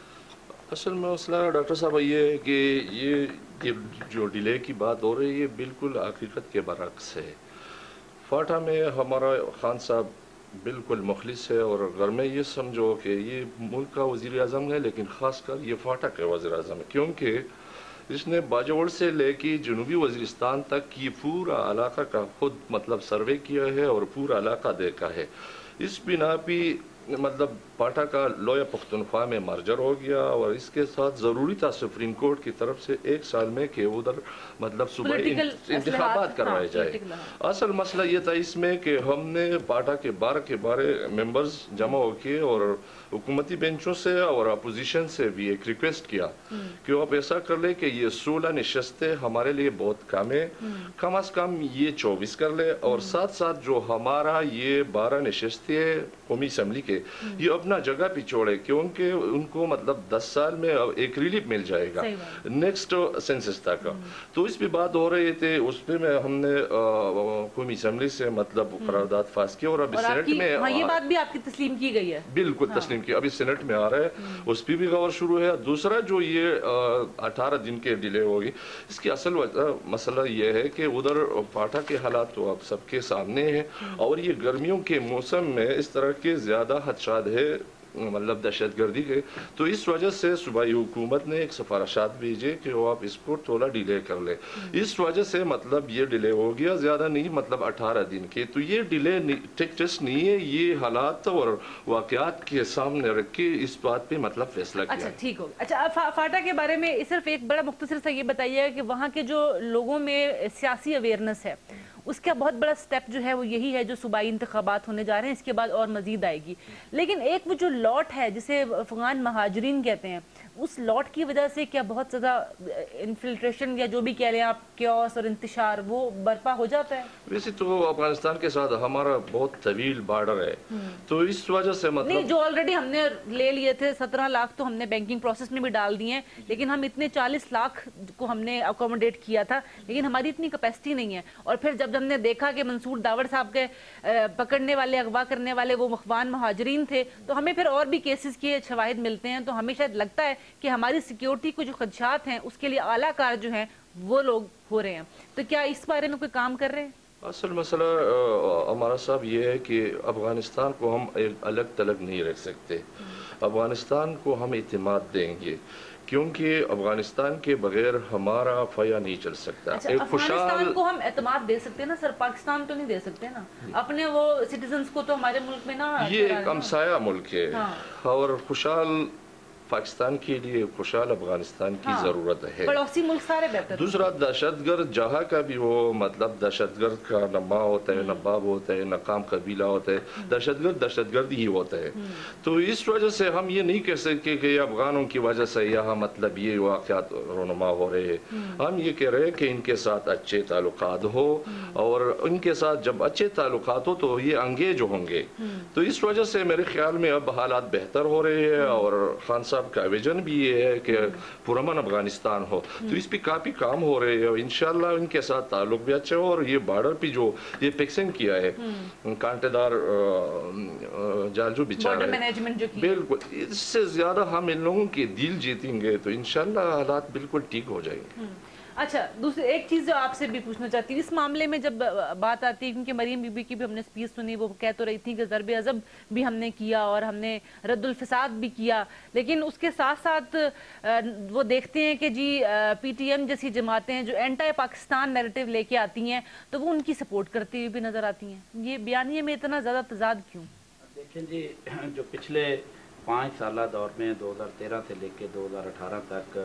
اصل میں مسئلہ ڈاکٹر صاحب یہ ہے کہ یہ جو ڈیلے کی بات ہو رہی ہے بالکل حقیقت کے برعکس ہے. فاٹا میں ہمارا خان صاحب بالکل مخلص ہے اور گھر میں یہ سمجھو کہ یہ ملک کا وزیر اعظم ہے, لیکن خاص کر یہ فاٹا کا وزیر اعظم ہے کیونکہ اس نے باجوڑ سے لے کے جنوبی وزیرستان تک یہ پورا علاقہ کا خود مطلب سروے کیا ہے اور پورا علاقہ دیکھا ہے. اس بنا پہ مطلب پاٹا کا لویا پختونخوا میں مرجر ہو گیا اور اس کے ساتھ ضروری تھا سپریم کورٹ کی طرف سے ایک سال میں کہ ادھر مطلب صوبائی انتخابات کروائے جائے. اصل مسئلہ یہ تھا اس میں کہ ہم نے پاٹا کے بارہ کے بارے ممبرز جمع ہو کے اور حکومتی بینچوں سے اور اپوزیشن سے بھی ایک ریکویسٹ کیا کہ آپ ایسا کر لے کہ یہ سولہ نشستیں ہمارے لیے بہت کم ہے, کم از کم یہ چوبیس کر لے اور ساتھ ساتھ جو ہمارا یہ بارہ نشستیں قومی اسمبلی کے یہ اپنا جگہ پہ چھوڑے کیونکہ ان کو مطلب دس سال میں ایک ریلیف مل جائے گا نیکسٹ سینسس تک. تو اس پہ بات ہو رہے تھے, اس پہ میں ہم نے قومی اسمبلی سے مطلب قرارداد پاس کیا اور ابھی سینٹ میں یہ بات بھی آپ کی تسلیم کی گئی ہے. بالکل تسلیم کی, ابھی سینٹ میں آ رہا ہے, اس پہ بھی غور شروع ہے. دوسرا جو یہ اٹھارہ دن کے ڈیلے ہوگی اس کی اصل مسئلہ یہ ہے کہ ادھر پاٹا کے حالات تو اب سب کے سامنے ہیں اور یہ گرمیوں کے موسم میں اس طرح کے زیادہ خدشات ہے مطلب دہشت گردی کے. تو اس وجہ سے صوبائی حکومت نے ایک سفارشات بھیجے کہ وہ آپ اس کو تھوڑا ڈیلے کر لیں. اس وجہ سے مطلب یہ ڈیلے ہو گیا, زیادہ نہیں, مطلب اٹھارہ دن کے. تو یہ ڈیلے ٹیسٹ نہیں ہے, یہ حالات اور واقعات کے سامنے رکھ کے اس بات پہ مطلب فیصلہ کیا. اچھا ٹھیک ہو. اچھا فاٹا کے بارے میں صرف ایک بڑا مختصر سا یہ بتائیے گا کہ وہاں کے جو لوگوں میں سیاسی اویئرنیس ہے اس کا بہت بڑا سٹیپ جو ہے وہ یہی ہے جو صوبائی انتخابات ہونے جا رہے ہیں, اس کے بعد اور مزید آئے گی. لیکن ایک وہ جو لاٹ ہے جسے افغان مہاجرین کہتے ہیں, اس لاٹ کی وجہ سے کیا بہت زیادہ انفلٹریشن یا جو بھی کہہ لیں آپ کیوس اور انتشار وہ برپا ہو جاتا ہے؟ ویسے تو افغانستان کے ساتھ ہمارا بہت طویل بارڈر ہے, تو اس وجہ سے مطلب نہیں, جو آلریڈی ہم نے لے لیے تھے سترہ لاکھ تو ہم نے بینکنگ پروسیس میں بھی ڈال دیے ہیں, لیکن ہم اتنے چالیس لاکھ کو ہم نے اکوموڈیٹ کیا تھا, لیکن ہماری اتنی کیپیسٹی نہیں ہے. اور پھر جب ہم نے دیکھا کہ منصور داوڑ صاحب کے پکڑنے والے اغوا کرنے والے وہ افغان مہاجرین تھے, تو ہمیں پھر اور بھی کیسز کے شواہد ملتے ہیں, تو ہمیں شاید لگتا ہے کہ ہماری سیکیورٹی کو جو خدشات ہیں اس کے لیے اعلیٰ کار جو ہیں وہ لوگ ہو رہے ہیں. تو کیا اس بارے میں کوئی کام کر رہے ہیں؟ اصل مسئلہ ہمارا صاحب یہ ہے کہ افغانستان کو ہم الگ تلگ نہیں رکھ سکتے. افغانستان کو ہم اعتماد دیں گے, کیونکہ افغانستان کے بغیر ہمارا فیا نہیں چل سکتا. اچھا, افغانستان کو ہم اعتماد دے سکتے ہیں نا سر, پاکستان تو نہیں دے سکتے نا, اپنے وہ سٹیزنز کو تو ہمارے ملک میں نا. یہ ایک ہمسایہ ملک ہے اور خوشحال پاکستان کے لیے خوشحال افغانستان کی ضرورت ہے. پڑوسی ملک سارے بہتر. دوسرا دہشت گرد جہاں کا بھی وہ مطلب دہشت گرد کا نہ ماں ہوتا ہے, نہ باپ ہوتا ہے, نہ کام قبیلہ ہوتا ہے, دہشت گرد دہشت گرد ہی ہوتا ہے. تو اس وجہ سے ہم یہ نہیں کہہ سکتے کہ افغانوں کی وجہ سے یہاں مطلب یہ واقعات رونما ہو رہے ہیں. ہم یہ کہہ رہے ہیں کہ ان کے ساتھ اچھے تعلقات ہو, اور ان کے ساتھ جب اچھے تعلقات ہو تو یہ انگیج ہوں گے. تو اس وجہ سے میرے خیال میں اب حالات بہتر ہو رہے ہیں, اور خان صاحب کا ویژن بھی یہ ہے کہ پرامن افغانستان ہو. تو اس پہ کافی کام ہو رہے ہیں, اور انشاءاللہ ان کے ساتھ تعلق بھی اچھے ہو. اور یہ بارڈر پہ جو یہ فکسنگ کیا ہے کانٹے دار جال جو بچا رہے ہیں, بالکل اس سے زیادہ ہم ان لوگوں کے دل جیتیں گے تو انشاءاللہ حالات بالکل ٹھیک ہو جائیں گے. اچھا, دوسری ایک چیز جو آپ سے بھی پوچھنا چاہتی ہوں اس معاملے میں جب بات آتی ہے, کیونکہ مریم بی بی کی بھی ہم نے سپیچ سنی, وہ کہہ تو رہی تھی کہ ضرب عضب بھی ہم نے کیا اور ہم نے رد الفساد بھی کیا, لیکن اس کے ساتھ ساتھ وہ دیکھتے ہیں کہ جی پی ٹی ایم جیسی جماعتیں جو اینٹائی پاکستان نیریٹو لے کے آتی ہیں تو وہ ان کی سپورٹ کرتی ہوئی بھی نظر آتی ہیں. یہ بیانیے میں اتنا زیادہ تضاد کیوں؟ دیکھیں جی, جو پچھلے پانچ سالہ دور میں دو ہزار تیرہ سے لے کے دو ہزار اٹھارہ تک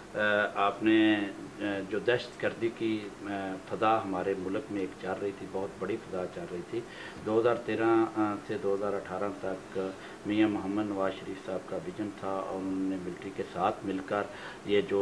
آپ نے جو دہشت گردی کی فضا ہمارے ملک میں ایک چل رہی تھی, بہت بڑی فضا چل رہی تھی. دو ہزار تیرہ سے دو ہزار اٹھارہ تک میاں محمد نواز شریف صاحب کا ویژن تھا, اور انہوں نے ملٹری کے ساتھ مل کر یہ جو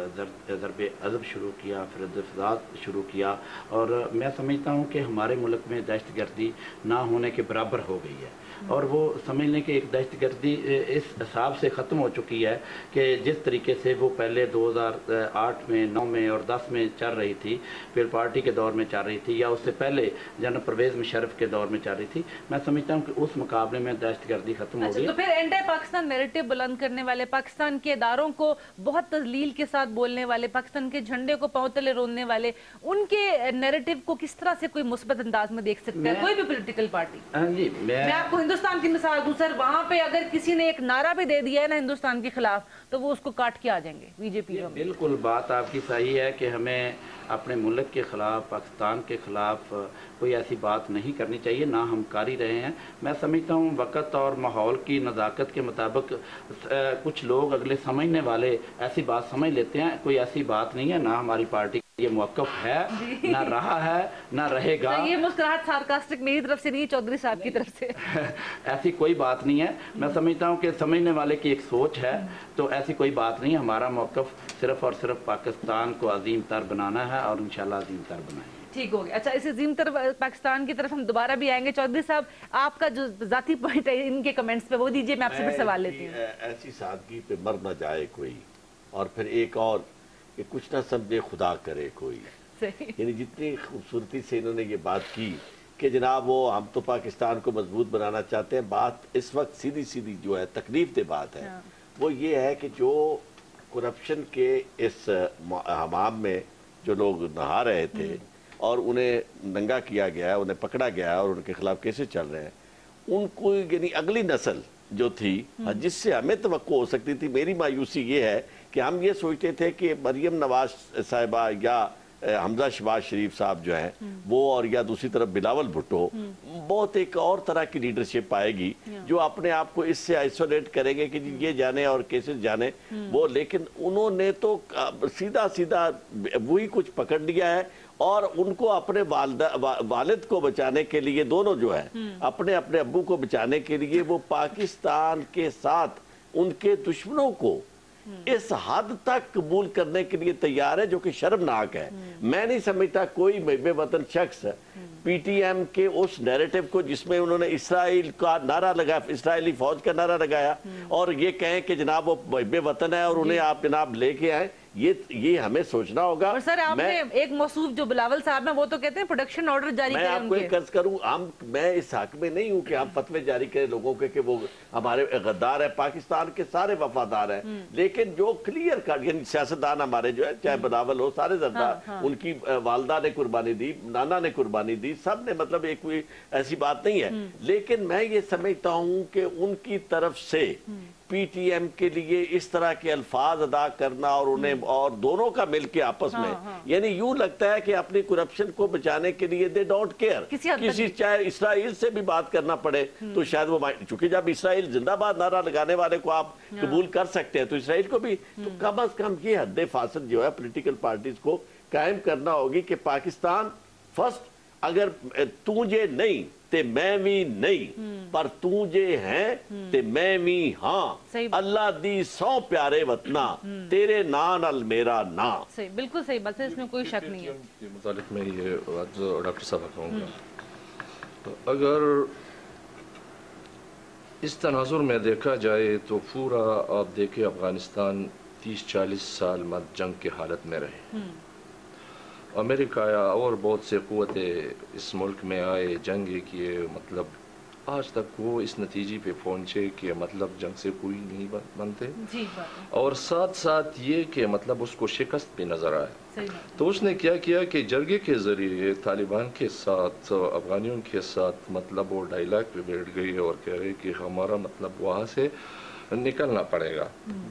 ضرب عضب شروع کیا, پھر رد الفساد شروع کیا, اور میں سمجھتا ہوں کہ ہمارے ملک میں دہشت گردی نہ ہونے کے برابر ہو گئی ہے. اور وہ سمجھ لیں کہ ایک دہشت گردی اس حساب سے ختم ہو چکی ہے کہ جس طریقے سے وہ پہلے دو ہزار آٹھ میں, نو میں اور دس میں چل رہی تھی, پھر پارٹی کے دور میں چل رہی تھی, یا اس سے پہلے جنرل پرویز مشرف کے دور میں چل رہی تھی, میں سمجھتا ہوں کہ اس مقابلے میں دہشت گردی ختم ہو گئی. تو پھر اینٹی پاکستان نیریٹو بلند کرنے والے, پاکستان کے اداروں کو بہت تذلیل کے ساتھ بولنے والے, پاکستان کے جھنڈے کو پاؤں تلے روننے والے, ان کے نیریٹو کو کس طرح سے کوئی مثبت انداز میں دیکھ سکتا ہے کوئی بھی پولیٹیکل پارٹی؟ جی, میں آپ کو ہندوستان کی مثال دوں سر, وہاں پہ اگر کسی نے ایک نعرہ بھی دے دیا ہے نا ہندوستان کے خلاف تو وہ اس کو کاٹ کے آ جائیں گے بی جے پی. بالکل بات آپ کی صحیح ہے کہ ہمیں اپنے ملک کے خلاف, پاکستان کے خلاف کوئی ایسی بات نہیں کرنی چاہیے, نہ ہم کر ہی رہے ہیں. میں سمجھتا ہوں وقت اور ماحول کی نزاکت کے مطابق کچھ لوگ اگلے سمجھنے والے ایسی بات سمجھ لیتے ہیں, کوئی ایسی بات نہیں ہے. نہ ہماری پارٹی یہ موقف ہے, نہ رہا ہے, نہ رہے گا. یہ مسکراہٹ سارکاسٹک میری طرف سے نہیں, چودھری صاحب کی طرف سے. ایسی کوئی بات نہیں ہے. میں سمجھتا ہوں کہ سمجھنے والے کی ایک سوچ ہے, تو ایسی کوئی بات نہیں. ہمارا موقف صرف اور صرف پاکستان کو عظیم تر بنانا ہے, اور انشاءاللہ عظیم تر بنائیں گے. ٹھیک ہو گیا. اچھا, اس عظیم تر پاکستان کی طرف ہم دوبارہ بھی آئیں گے. چودھری صاحب, آپ کا جو ذاتی پوائنٹ ہے ان کے کمنٹس پہ وہ دیجئے, میں آپ سے پھر سوال لیتی ہوں. ایسی سادگی پہ مر نہ جائے کوئی, اور پھر ایک اور کہ کچھ نہ سمجھے خدا کرے کوئی. یعنی جتنی خوبصورتی سے انہوں نے یہ بات کی کہ جناب وہ ہم تو پاکستان کو مضبوط بنانا چاہتے ہیں, بات اس وقت سیدھی سیدھی جو ہے تکلیف دہ بات ہے وہ یہ ہے کہ جو کرپشن کے اس حمام میں جو لوگ نہا رہے تھے اور انہیں ننگا کیا گیا, انہیں پکڑا گیا اور ان کے خلاف کیسے چل رہے ہیں, ان کو یعنی اگلی نسل जो थी जिससे हमें तवक्को हो सकती थी। मेरी मायूसी ये है कि हम ये सोचते थे कि मरियम नवाज साहिबा या हमजा शहबाज शरीफ साहब जो हैं वो, और या दूसरी तरफ बिलावल भुट्टो, बहुत एक और तरह की लीडरशिप आएगी जो अपने आप को इससे आइसोलेट करेंगे कि ये जाने और केसेस जाने वो। लेकिन उन्होंने तो सीधा सीधा वही कुछ पकड़ लिया है और उनको अपने वालदा वा, वालिद को बचाने के लिए, दोनों जो है अपने अपने अब्बू को बचाने के लिए वो पाकिस्तान के साथ उनके दुश्मनों को इस हद तक कबूल करने के लिए तैयार है जो कि शर्मनाक है। मैं नहीं समझता कोई बेवतन शख्स पीटीएम के उस नैरेटिव को जिसमें उन्होंने इसराइल का नारा लगाया, इसराइली फौज का नारा लगाया और ये कहें कि जनाब वो बेवतन है और उन्हें आप जनाब लेके आए, ये ये हमें सोचना होगा। और सर आपने एक मौसूफ जो बिलावल साहब हैं वो तो कहते हैं प्रोटेक्शन ऑर्डर जारी करें। मैं आपको एक कर्ज करूं, हम मैं इस हक में नहीं हूं कि हम फतवे जारी करें लोगों के कि वो हमारे गद्दार है, पाकिस्तान के सारे वफादार हैं, लेकिन जो क्लियर कट यानी सियासतदान हमारे जो है, चाहे बिलावल हो, सारे जरदार, हाँ, हाँ। उनकी वालदा ने कुर्बानी दी, नाना ने कुर्बानी दी, सब ने, मतलब एक कोई ऐसी बात नहीं है। लेकिन मैं ये समझता हूं कि उनकी तरफ से पीटीएम के लिए इस तरह के अल्फाज अदा करना और उन्हें और दोनों का मिलके आपस में, हाँ, हाँ। यानी यूं लगता है कि अपनी करप्शन को बचाने के लिए दे डोंट केयर किसी, किसी चाहे इसराइल से भी बात करना पड़े तो शायद वो, चूंकि जब इसराइल जिंदाबाद नारा लगाने वाले को आप कबूल कर सकते हैं तो इसराइल को भी, तो कम अज कम ये हद फासद जो है पॉलिटिकल पार्टीज को कायम करना होगी कि पाकिस्तान फर्स्ट, अगर तू जे नहीं ते मैं भी नहीं, पर तू जे है ते मैं भी हाँ, अल्लाह दी सौ प्यारे वतना तेरे ना नल मेरा ना। सही, बिल्कुल सही बात है, इसमें कोई शक नहीं है। मुतालिक में ये बात डॉक्टर साहब कहूँगा, तो अगर इस तनाजुर में देखा जाए तो पूरा आप देखें अफगानिस्तान तीस चालीस साल मत जंग की हालत में रहे। अमेरिका या और बहुत से क़ुव्वतें इस मुल्क में आए, जंगे किए, मतलब आज तक वो इस नतीजे पे पहुँचे कि मतलब जंग से कोई नहीं बनते, और साथ साथ ये कि मतलब उसको शिकस्त भी नज़र आए। तो उसने क्या किया कि जरगे के ज़रिए तालिबान के साथ, अफगानियों के साथ मतलब वो डायलॉग पे बैठ गई और कह रहे कि हमारा मतलब वहाँ से निकलना पड़ेगा।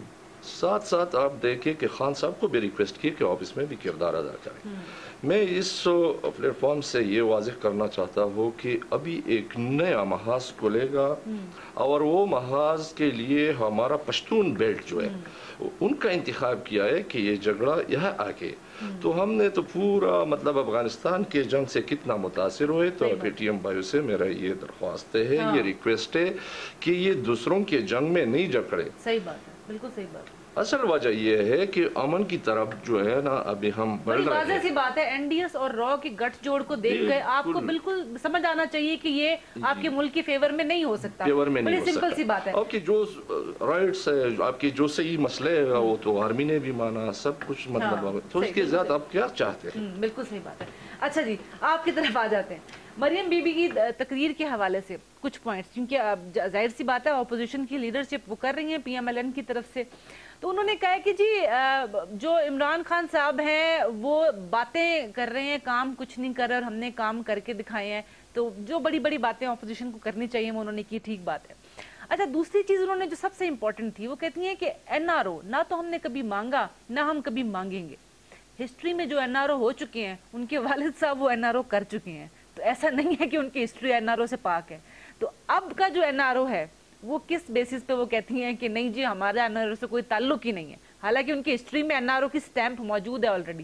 साथ साथ आप देखें कि खान साहब को भी रिक्वेस्ट की कि आप इसमें भी किरदार अदा करें। मैं इस प्लेटफॉर्म से ये वाज़ेह करना चाहता हूँ कि अभी एक नया महाज खुलेगा और वो महाज के लिए हमारा पश्तून बेल्ट जो है उनका इंतखाब किया है कि ये झगड़ा यहाँ आके, तो हमने तो पूरा मतलब अफगानिस्तान के जंग से कितना मुतासिर हुए। तो पीटीएम भाइयों से मेरा ये दरख्वास्त है, हाँ। ये रिक्वेस्ट है कि ये दूसरों के जंग में नहीं जकड़े। सही बात है, बिल्कुल सही बात। असल वजह यह है कि अमन की तरफ जो है ना अभी हम बढ़ रहे हैं। सी बात है, एनडीएस और रॉ की गठजोड़ को देख कर आपको बिल्कुल समझ आना चाहिए कि ये आपके मुल्क के फेवर में नहीं हो सकता। फेवर में नहीं हो सकता। सिंपल सी बात है। आपकी जो राइट्स है, आपकी जो सही मसले है वो तो आर्मी ने भी माना, सब कुछ मतलब, हाँ, तो इसके ज्यादा आप क्या चाहते हैं? बिल्कुल सही बात है। अच्छा जी, आपकी तरफ आ जाते हैं। मरियम बीबी की तकरीर के हवाले से कुछ पॉइंट्स, क्योंकि जाहिर सी बात है अपोजिशन की लीडरशिप वो कर रही है पीएमएलएन की तरफ से, तो उन्होंने कहा कि जी जो इमरान खान साहब हैं वो बातें कर रहे हैं, काम कुछ नहीं कर रहे और हमने काम करके दिखाए हैं, तो जो बड़ी बड़ी बातें अपोजिशन को करनी चाहिए वो उन्होंने की, ठीक बात है। अच्छा, दूसरी चीज़ उन्होंने जो सबसे इम्पोर्टेंट थी वो कहती हैं कि एनआरओ ना तो हमने कभी मांगा ना हम कभी मांगेंगे। हिस्ट्री में जो एनआरओ हो चुके हैं उनके वालिद साहब वो एनआरओ कर चुके हैं, तो ऐसा नहीं है कि उनकी हिस्ट्री एनआरओ से पाक है। तो अब का जो एनआरओ है वो किस बेसिस पे वो कहती हैं कि नहीं जी हमारा एनआरओ से कोई ताल्लुक ही नहीं है, हालांकि उनकी हिस्ट्री में एनआरओ की स्टैंप मौजूद है ऑलरेडी।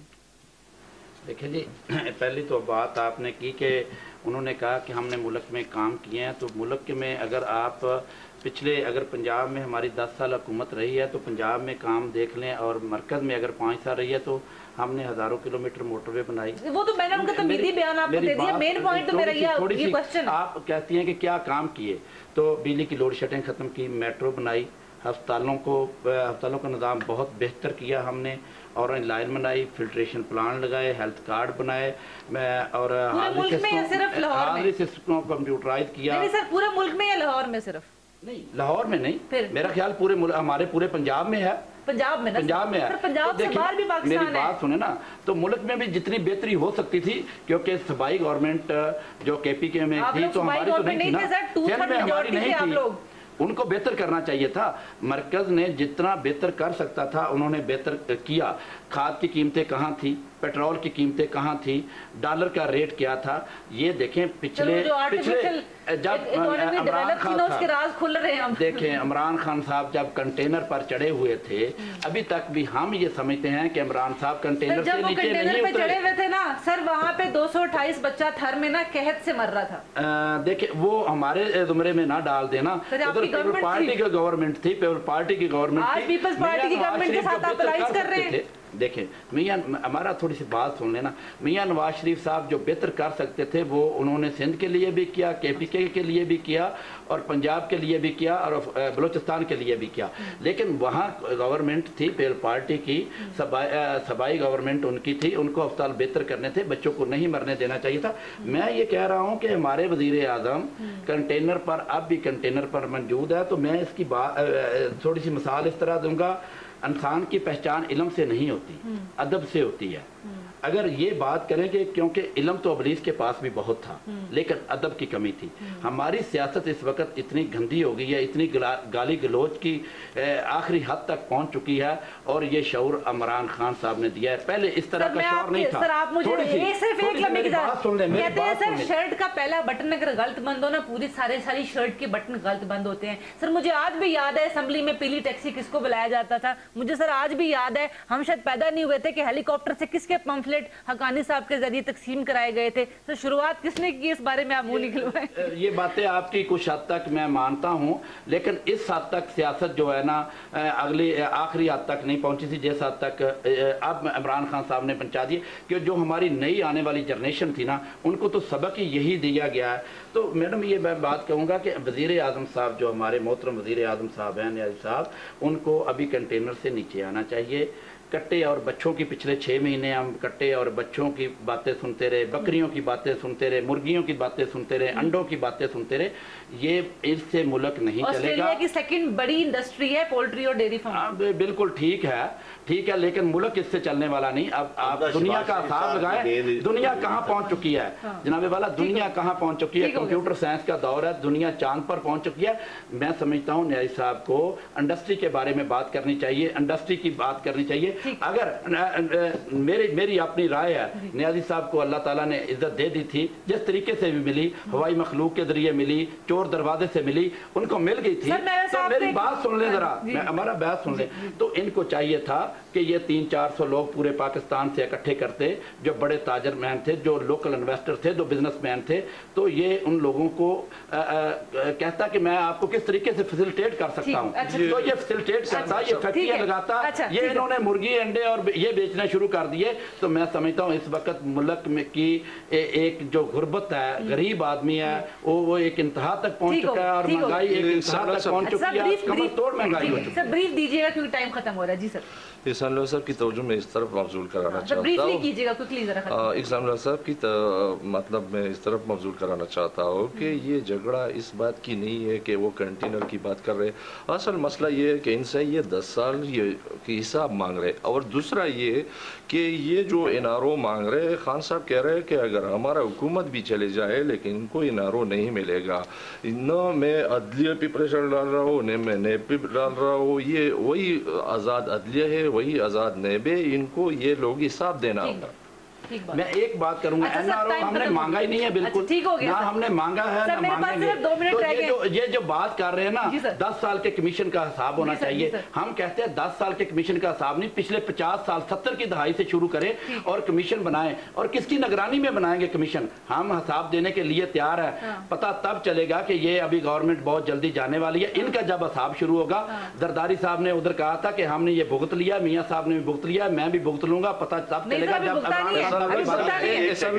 देखिए जी, पहली तो बात आपने की कि उन्होंने कहा कि हमने मुल्क में काम किए हैं, तो मुल्क में अगर आप पिछले अगर पंजाब में हमारी दस साल हुकूमत रही है तो पंजाब में काम देख लें, और मरकज़ में अगर पाँच साल रही है तो हमने हज़ारों किलोमीटर मोटरवे बनाई। वो तो मैंने उनका तमीदी बयान आपको दे दिया, मेन पॉइंट तो मेरा ये क्वेश्चन। आप कहती हैं कि क्या काम किए, तो बिजली की लोड शेडिंग ख़त्म की, मेट्रो बनाई, अस्पतालों को अस्पतालों का निज़ाम बहुत बेहतर किया हमने, और लाइन बनाई, फिल्ट्रेशन प्लांट लगाए, हेल्थ कार्ड बनाए, और हाजिरी सिस्टम को कंप्यूटराइज किया। नहीं सर, पूरे मुल्क में या लाहौर में? सिर्फ नहीं, लाहौर में नहीं, मेरा ख्याल पूरे हमारे पूरे पंजाब में है। पंजाब में पंजाब में है, पंजाब से बाहर भी पाकिस्तान है। मेरी बात सुने ना, तो मुल्क में भी जितनी बेहतरी हो सकती थी, क्योंकि सूबाई गवर्नमेंट जो केपी के में थी तो हमारी तो नहीं थी ना, हमारी नहीं थी, उनको बेहतर करना चाहिए था। मरकज ने जितना बेहतर कर सकता था उन्होंने बेहतर किया। खाद की कीमतें कहाँ थी, पेट्रोल की कीमतें कहाँ थी, डॉलर का रेट क्या था, ये देखें पिछले पिछले जब इमरान खान उसके राज खुल रहे हैं। देखें इमरान खान साहब जब कंटेनर पर चढ़े हुए थे, अभी तक भी हम ये समझते हैं कि इमरान साहब कंटेनर से नीचे नहीं उतरे। चढ़े हुए थे ना सर, वहाँ पे दो सौ अट्ठाईस बच्चा थर में ना कहत से मर रहा था। देखिए वो हमारे जुमरे में ना डाल देना, उधर पीपल पार्टी की गवर्नमेंट थी, पीपल पार्टी की गवर्नमेंट थी, पीपल्स पार्टी की गवर्नमेंट के साथ आप अलाइज कर रहे हैं। देखें मियां हमारा थोड़ी सी बात सुन लेना, मियां नवाज शरीफ साहब जो बेहतर कर सकते थे वो उन्होंने सिंध के लिए भी किया, के पी के के लिए भी किया और पंजाब के लिए भी किया और बलूचिस्तान के लिए भी किया, लेकिन वहाँ गवर्नमेंट थी पीपल पार्टी की, सबाई सबाई गवर्नमेंट उनकी थी, उनको अस्पताल बेहतर करने थे, बच्चों को नहीं मरने देना चाहिए था। मैं ये कह रहा हूँ कि हमारे वजीर आजम कंटेनर पर अब भी कंटेनर पर मौजूद है, तो मैं इसकी बात थोड़ी सी मिसाल इस तरह दूंगा, इंसान की पहचान इल्म से नहीं होती, अदब से होती है। अगर ये बात करें कि क्योंकि इल्म तो अबलीस के पास भी बहुत था लेकिन अदब की कमी थी। हमारी सियासत इस वक्त इतनी गंदी हो गई है, इतनी गाली गलोच की आखिरी हद तक पहुंच चुकी है और ये शऊर इमरान खान साहब ने दिया है। पहले इस तरह का शौर नहीं था। सर आप मुझे सिर्फ एक लम्हे की बात सुन लें, कहते हैं सर शर्ट का पहला बटन अगर गलत बंद हो ना, पूरी सारे सारी शर्ट के बटन गलत बंद होते हैं। सर मुझे आज भी याद है असेंबली में पीली टैक्सी किसको बुलाया जाता था, मुझे सर आज भी याद है, हम शायद पैदा नहीं हुए थे कि हेलीकॉप्टर से किसके पंफलेट हकानी साहब के जरिए तकसीम कराए गए थे। तो शुरुआत किसने की, इस बारे में आप मुंह निकलवाएं। ये बातें आपकी कुछ हद तक मैं मानता हूं, लेकिन इस हद तक सियासत जो है ना अगली आखिरी हद तक नहीं पहुंची थी जिस हद तक अब इमरान खान साहब ने पहुंचा दी कि जो हमारी नई आने वाली जनरेशन थी ना उनको तो सबक ही यही दिया गया है। तो मैडम ये मैं बात कहूँगा कि वज़ीर आज़म साहब जो हमारे मोहतरम वज़ीर आज़म साहब हैं नियाज़ी साहब, उनको अभी कंटेनर से नीचे आना चाहिए। कट्टे और बच्चों की पिछले छः महीने हम कट्टे और बच्चों की बातें सुनते रहे, बकरियों की बातें सुनते रहे, मुर्गियों की बातें सुनते रहे, अंडों की बातें सुनते रहे, ये इससे मुल्क नहीं चलेगा। ऑस्ट्रेलिया की सेकंड बड़ी इंडस्ट्री है पोल्ट्री और डेयरी फार्म। बिल्कुल ठीक है, ठीक है, लेकिन मुल्क इससे चलने वाला नहीं। अब आप दुनिया का हिसाब लगाएं, दुनिया कहाँ पहुँच चुकी है जनाबे वाला, दुनिया कहाँ पहुँच चुकी है। कंप्यूटर साइंस का दौर है, दुनिया चांद पर पहुँच चुकी है। मैं समझता हूँ न्याजी साहब को इंडस्ट्री के बारे में बात करनी चाहिए, इंडस्ट्री की बात करनी चाहिए। अगर मेरी मेरी अपनी राय है, नियाजी साहब को अल्लाह ताला ने इज्जत दे दी थी, जिस तरीके से भी मिली, हवाई मखलूक के जरिए मिली, चोर दरवाजे से मिली, उनको मिल गई थी। तो मेरी बात सुन ले जरा, हमारा बात सुन ले। तो इनको चाहिए था कि ये तीन चार सौ लोग पूरे पाकिस्तान से इकट्ठे करते, जो बड़े ताजर मैन थे, जो लोकल इन्वेस्टर थे, जो बिजनेसमैन थे, तो ये उन लोगों को आ, आ, कहता कि मैं आपको किस तरीके से फैसिलिटेट कर सकता हूँ। अच्छा, तो ये फैसिलिटेट करता, ये फैक्ट्रियाँ लगाता, अच्छा, ये इन्होंने मुर्गी अंडे और ये बेचना शुरू कर दिए। तो मैं समझता हूँ इस वक्त मुल्क में की ए, एक जो गुर्बत है, गरीब आदमी है, वो वो एक इंतहा तक पहुँच चुका है और महंगाई एक इंतहा तक पहुँच चुकी है, कमर तोड़ महंगाई हो चुकी है। ब्रीफ दीजिएगा क्योंकि टाइम खत्म हो रहा है। जी सर। इहसान साहब की तवज्जो में इस तरफ मबजूल कराना चाहता हूँ, इहसान साहब की मतलब मैं इस तरफ मबजूल कराना चाहता हूँ कि ये झगड़ा इस बात की नहीं है कि वो कंटेनर की बात कर रहे हैं। असल मसला ये है कि इनसे ये दस साल ये की हिसाब मांग रहे, और दूसरा ये कि ये जो एन आर ओ मांग रहे हैं, खान साहब कह रहे हैं कि अगर हमारा हुकूमत भी चले जाए लेकिन इनको एन आर ओ नहीं मिलेगा। न मैं अदलिया पे प्रेशर डाल रहा हूँ, न मैं नेब पे डाल रहा हूँ, ये वही आज़ाद अदलिया है, वही आज़ाद नेब है, इनको ये लोग हिसाब देना होगा। मैं एक बात करूंगा, अच्छा, एनआरओ हमने मांगा ही नहीं है बिल्कुल। अच्छा, ठीक हो गया, ना हमने मांगा है ना मांगेंगे। दो मिनट तो रह ये जो ये जो बात कर रहे हैं ना, दस साल के कमीशन का हिसाब होना चाहिए। हम कहते हैं दस साल के कमीशन का हिसाब नहीं, पिछले पचास साल सत्तर की दहाई से शुरू करें और कमीशन बनाएं। और किसकी निगरानी में बनाएंगे कमीशन? हम हिसाब देने के लिए तैयार है। पता तब चलेगा कि ये अभी गवर्नमेंट बहुत जल्दी जाने वाली है, इनका जब हिसाब शुरू होगा। जरदारी साहब ने उधर कहा था कि हमने ये भुगत लिया, मियाँ साहब ने भी भुगत लिया, मैं भी भुगत लूंगा। पता तब चलेगा जब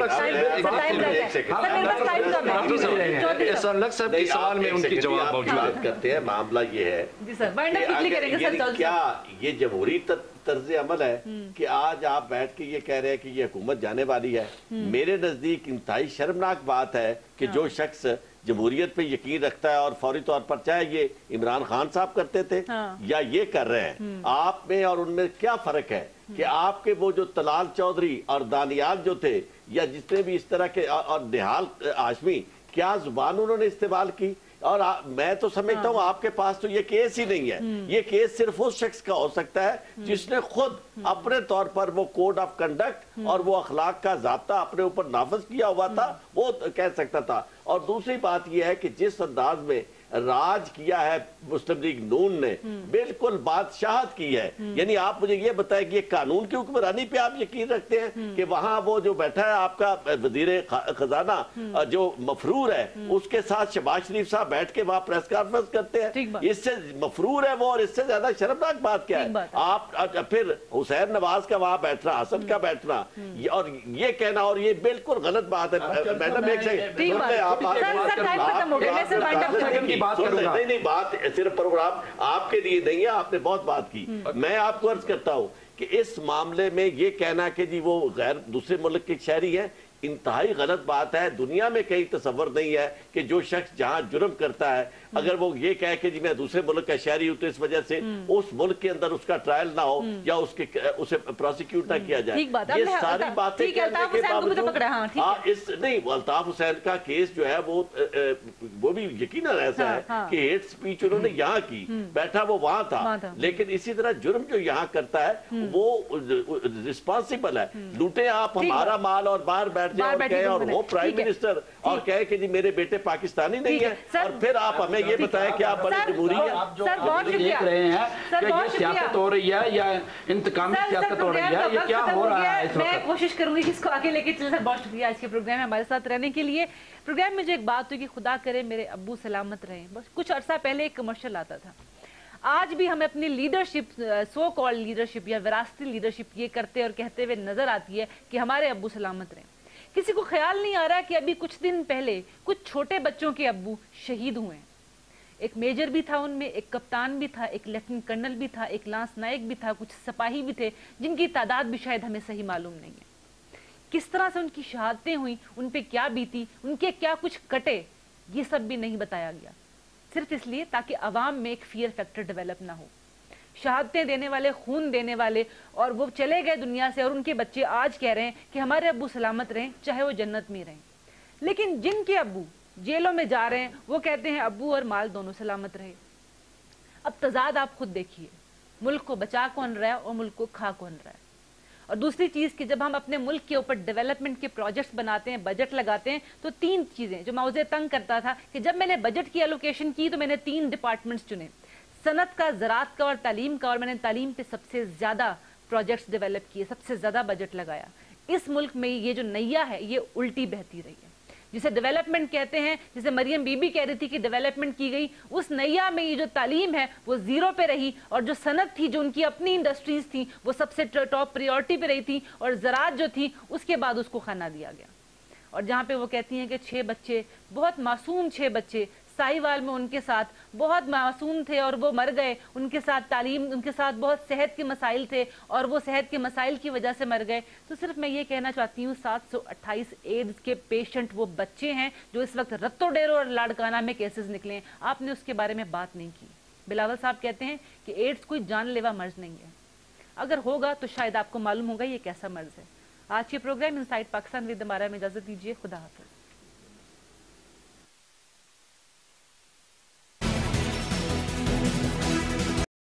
सवाल में उनकी जवाब मौजूद करते हैं। मामला ये है कि क्या ये जमहूरी तर्ज अमल है कि आज आप बैठ के ये कह रहे हैं कि ये हुकूमत जाने वाली है। मेरे नजदीक इंतहाई शर्मनाक बात है कि जो शख्स जमहूरियत पे यकीन रखता है और फौरी तौर पर, चाहे ये इमरान खान साहब करते थे या ये कर रहे हैं, आप में और उनमें क्या फर्क है कि आपके वो जो तलाल चौधरी और दानियाल जो थे या जितने भी इस तरह के, और निहाल हाशमी, क्या जुबान उन्होंने इस्तेमाल की اور میں تو سمجھتا ہوں آپ کے پاس تو یہ کیس ہی نہیں ہے. یہ کیس صرف اس شخص کا ہو سکتا ہے جس نے خود اپنے طور پر وہ کوڈ آف کنڈکٹ اور وہ اخلاق کا ضابطہ اپنے اوپر نافذ کیا ہوا تھا, وہ کہہ سکتا تھا. اور دوسری بات یہ ہے کہ جس انداز میں راج کیا ہے مسلم لیگ نون نے, بالکل بادشاہت کی ہے. یعنی آپ مجھے یہ بتائیں کہ یہ قانون کی حکمرانی پہ آپ یقین رکھتے ہیں کہ وہاں وہ جو بیٹھا ہے آپ کا وزیر خزانہ جو مفرور ہے, اس کے ساتھ شہباز شریف صاحب بیٹھ کے وہاں پریس کانفرنس کرتے ہیں؟ اس سے مفرور ہے وہ, اور اس سے زیادہ شرمناک بات کیا ہے؟ آپ پھر حسین نواز کا وہاں بیٹھنا, حسن کا بیٹھنا, اور یہ کہنا, اور یہ بالکل غلط بات ہے. میڈم ایک سیکنڈ, نہیں نہیں بات صرف پروگرام آپ کے لیے نہیں ہے, آپ نے بہت بات کی. میں آپ کو عرض کرتا ہوں کہ اس معاملے میں یہ کہنا کہ جی وہ غیر دوسرے ملک کے شہری ہیں, انتہائی غلط بات ہے. دنیا میں کہیں تصور نہیں ہے کہ جو شخص جہاں جرم کرتا ہے اگر وہ یہ کہے کہ جی میں دوسرے ملک کا شہری ہوں تو اس وجہ سے اس ملک کے اندر اس کا ٹرائل نہ ہو یا اس کے اسے پروسیکیوٹ نہ کیا جائے. یہ ساری باتیں کہنے کے باوجود نہیں, الطاف حسین کا کیس جو ہے وہ وہ بھی یقیناً ایسا ہے کہ ہیٹ سپیچ انہوں نے یہاں کی, بیٹھا وہ وہاں تھا, لیکن اسی طرح جرم جو یہاں کرتا ہے وہ رسپانسیبل ہے. لوٹے آپ ہمارا مال اور باہر بیٹھ جائے اور کہے, اور وہ پرائم منسٹر اور کہے کہ جی میرے بیٹے پاکستانی نہیں ہے, اور پھر آپ ہمیں یہ بتائیں کہ آپ بڑے جمہوری ہیں. آپ جو دیکھ رہے ہیں کہ یہ سیاست ہو رہی ہے یا انتقامی سیاست ہو رہی ہے, یہ کیا ہو رہا ہے اس وقت؟ میں کوشش کروں گی کہ اس کو آگے لے کے چلے. سر بہت شکریہ آج کے پروگرام میں ہمارے ساتھ رہنے کے لیے. پروگرام میں جو ایک بات ہوئی کہ خدا کرے میرے ابو سلامت رہیں. بس کچھ عرصہ پہلے ایک کمرشل آتا تھا. آج بھی ہمیں اپنی لیڈرشپ, سو کال لیڈرشپ یا وراثتی لیڈرشپ یہ کرتے اور کہتے ہوئے نظر آتی ہے کہ ہمارے ابو سلامت رہیں. کسی کو خیال نہیں آ رہا کہ ابھی کچھ دن پہلے کچھ چھوٹے بچوں کے ابو شہید ہوئے ہیں. ایک میجر بھی تھا ان میں, ایک کپتان بھی تھا, ایک لیفٹنٹ کرنل بھی تھا, ایک لانس نائک بھی تھا, کچھ سپاہی بھی تھے جن کی تعداد بھی شاید ہمیں صحیح معلوم نہیں ہے. کس طرح سے ان کی شہادتیں ہوئیں, ان پہ کیا بیتی, ان کے کیا کچھ کٹے, یہ سب بھی نہیں بتایا گیا, صرف اس لیے تاکہ عوام میں ایک فیئر فیکٹر ڈیولپ نہ ہو. شہادتیں دینے والے, خون دینے والے, اور وہ چلے گئے دنیا سے, اور ان کے بچے آج کہہ رہے ہیں کہ ہمارے ابو سلامت رہیں, چاہے وہ جنت میں رہیں. لیکن جن کے ابو جیلوں میں جا رہے ہیں وہ کہتے ہیں ابو اور مال دونوں سلامت رہے. اب تضاد آپ خود دیکھیے, ملک کو بچا کون رہا ہے اور ملک کو کھا کون رہا ہے. اور دوسری چیز کہ جب ہم اپنے ملک کے اوپر ڈیولپمنٹ کے پروجیکٹس بناتے ہیں, بجٹ لگاتے ہیں, تو تین چیزیں جو موضوع تنگ کرتا تھا کہ جب میں نے بجٹ کی الوکیشن کی تو میں نے تین ڈپارٹمنٹس چنے, صنعت کا, زراعت کا اور تعلیم کا, اور میں نے تعلیم پہ سب سے زیادہ پروجیکٹس ڈیولپ کیے, سب سے زیادہ بجٹ لگایا. اس ملک میں یہ جو نیا ہے یہ الٹی بہتی رہی ہے, جسے ڈیولپمنٹ کہتے ہیں, جسے مریم بی بی کہہ رہی تھی کہ ڈیولپمنٹ کی گئی, اس نیا میں یہ جو تعلیم ہے وہ زیرو پہ رہی, اور جو صنعت تھی, جو ان کی اپنی انڈسٹریز تھیں, وہ سب سے ٹاپ پریورٹی پہ رہی تھی, اور زراعت جو تھی اس کے بعد اس کو کھانا دیا گیا. اور جہاں پہ وہ کہتی ہیں کہ چھ بچے, بہت معصوم چھ بچے ساہیوال میں ان کے ساتھ بہت معصوم تھے اور وہ مر گئے, ان کے ساتھ تعلیم, ان کے ساتھ بہت صحت کے مسائل تھے اور وہ صحت کے مسائل کی وجہ سے مر گئے. تو صرف میں یہ کہنا چاہتی ہوں سات سو اٹھائیس ایڈز کے پیشنٹ وہ بچے ہیں جو اس وقت رتو ڈیرو اور لاڑکانہ میں کیسز نکلے ہیں, آپ نے اس کے بارے میں بات نہیں کی. بلاول صاحب کہتے ہیں کہ ایڈز کوئی جان لیوا مرض نہیں ہے, اگر ہوگا تو شاید آپ کو معلوم ہوگا یہ کیسا مرض ہے. آج کے پروگرام انسائٹ پاکستان ود ہمارا میں اجازت دیجیے, خدا حافظ.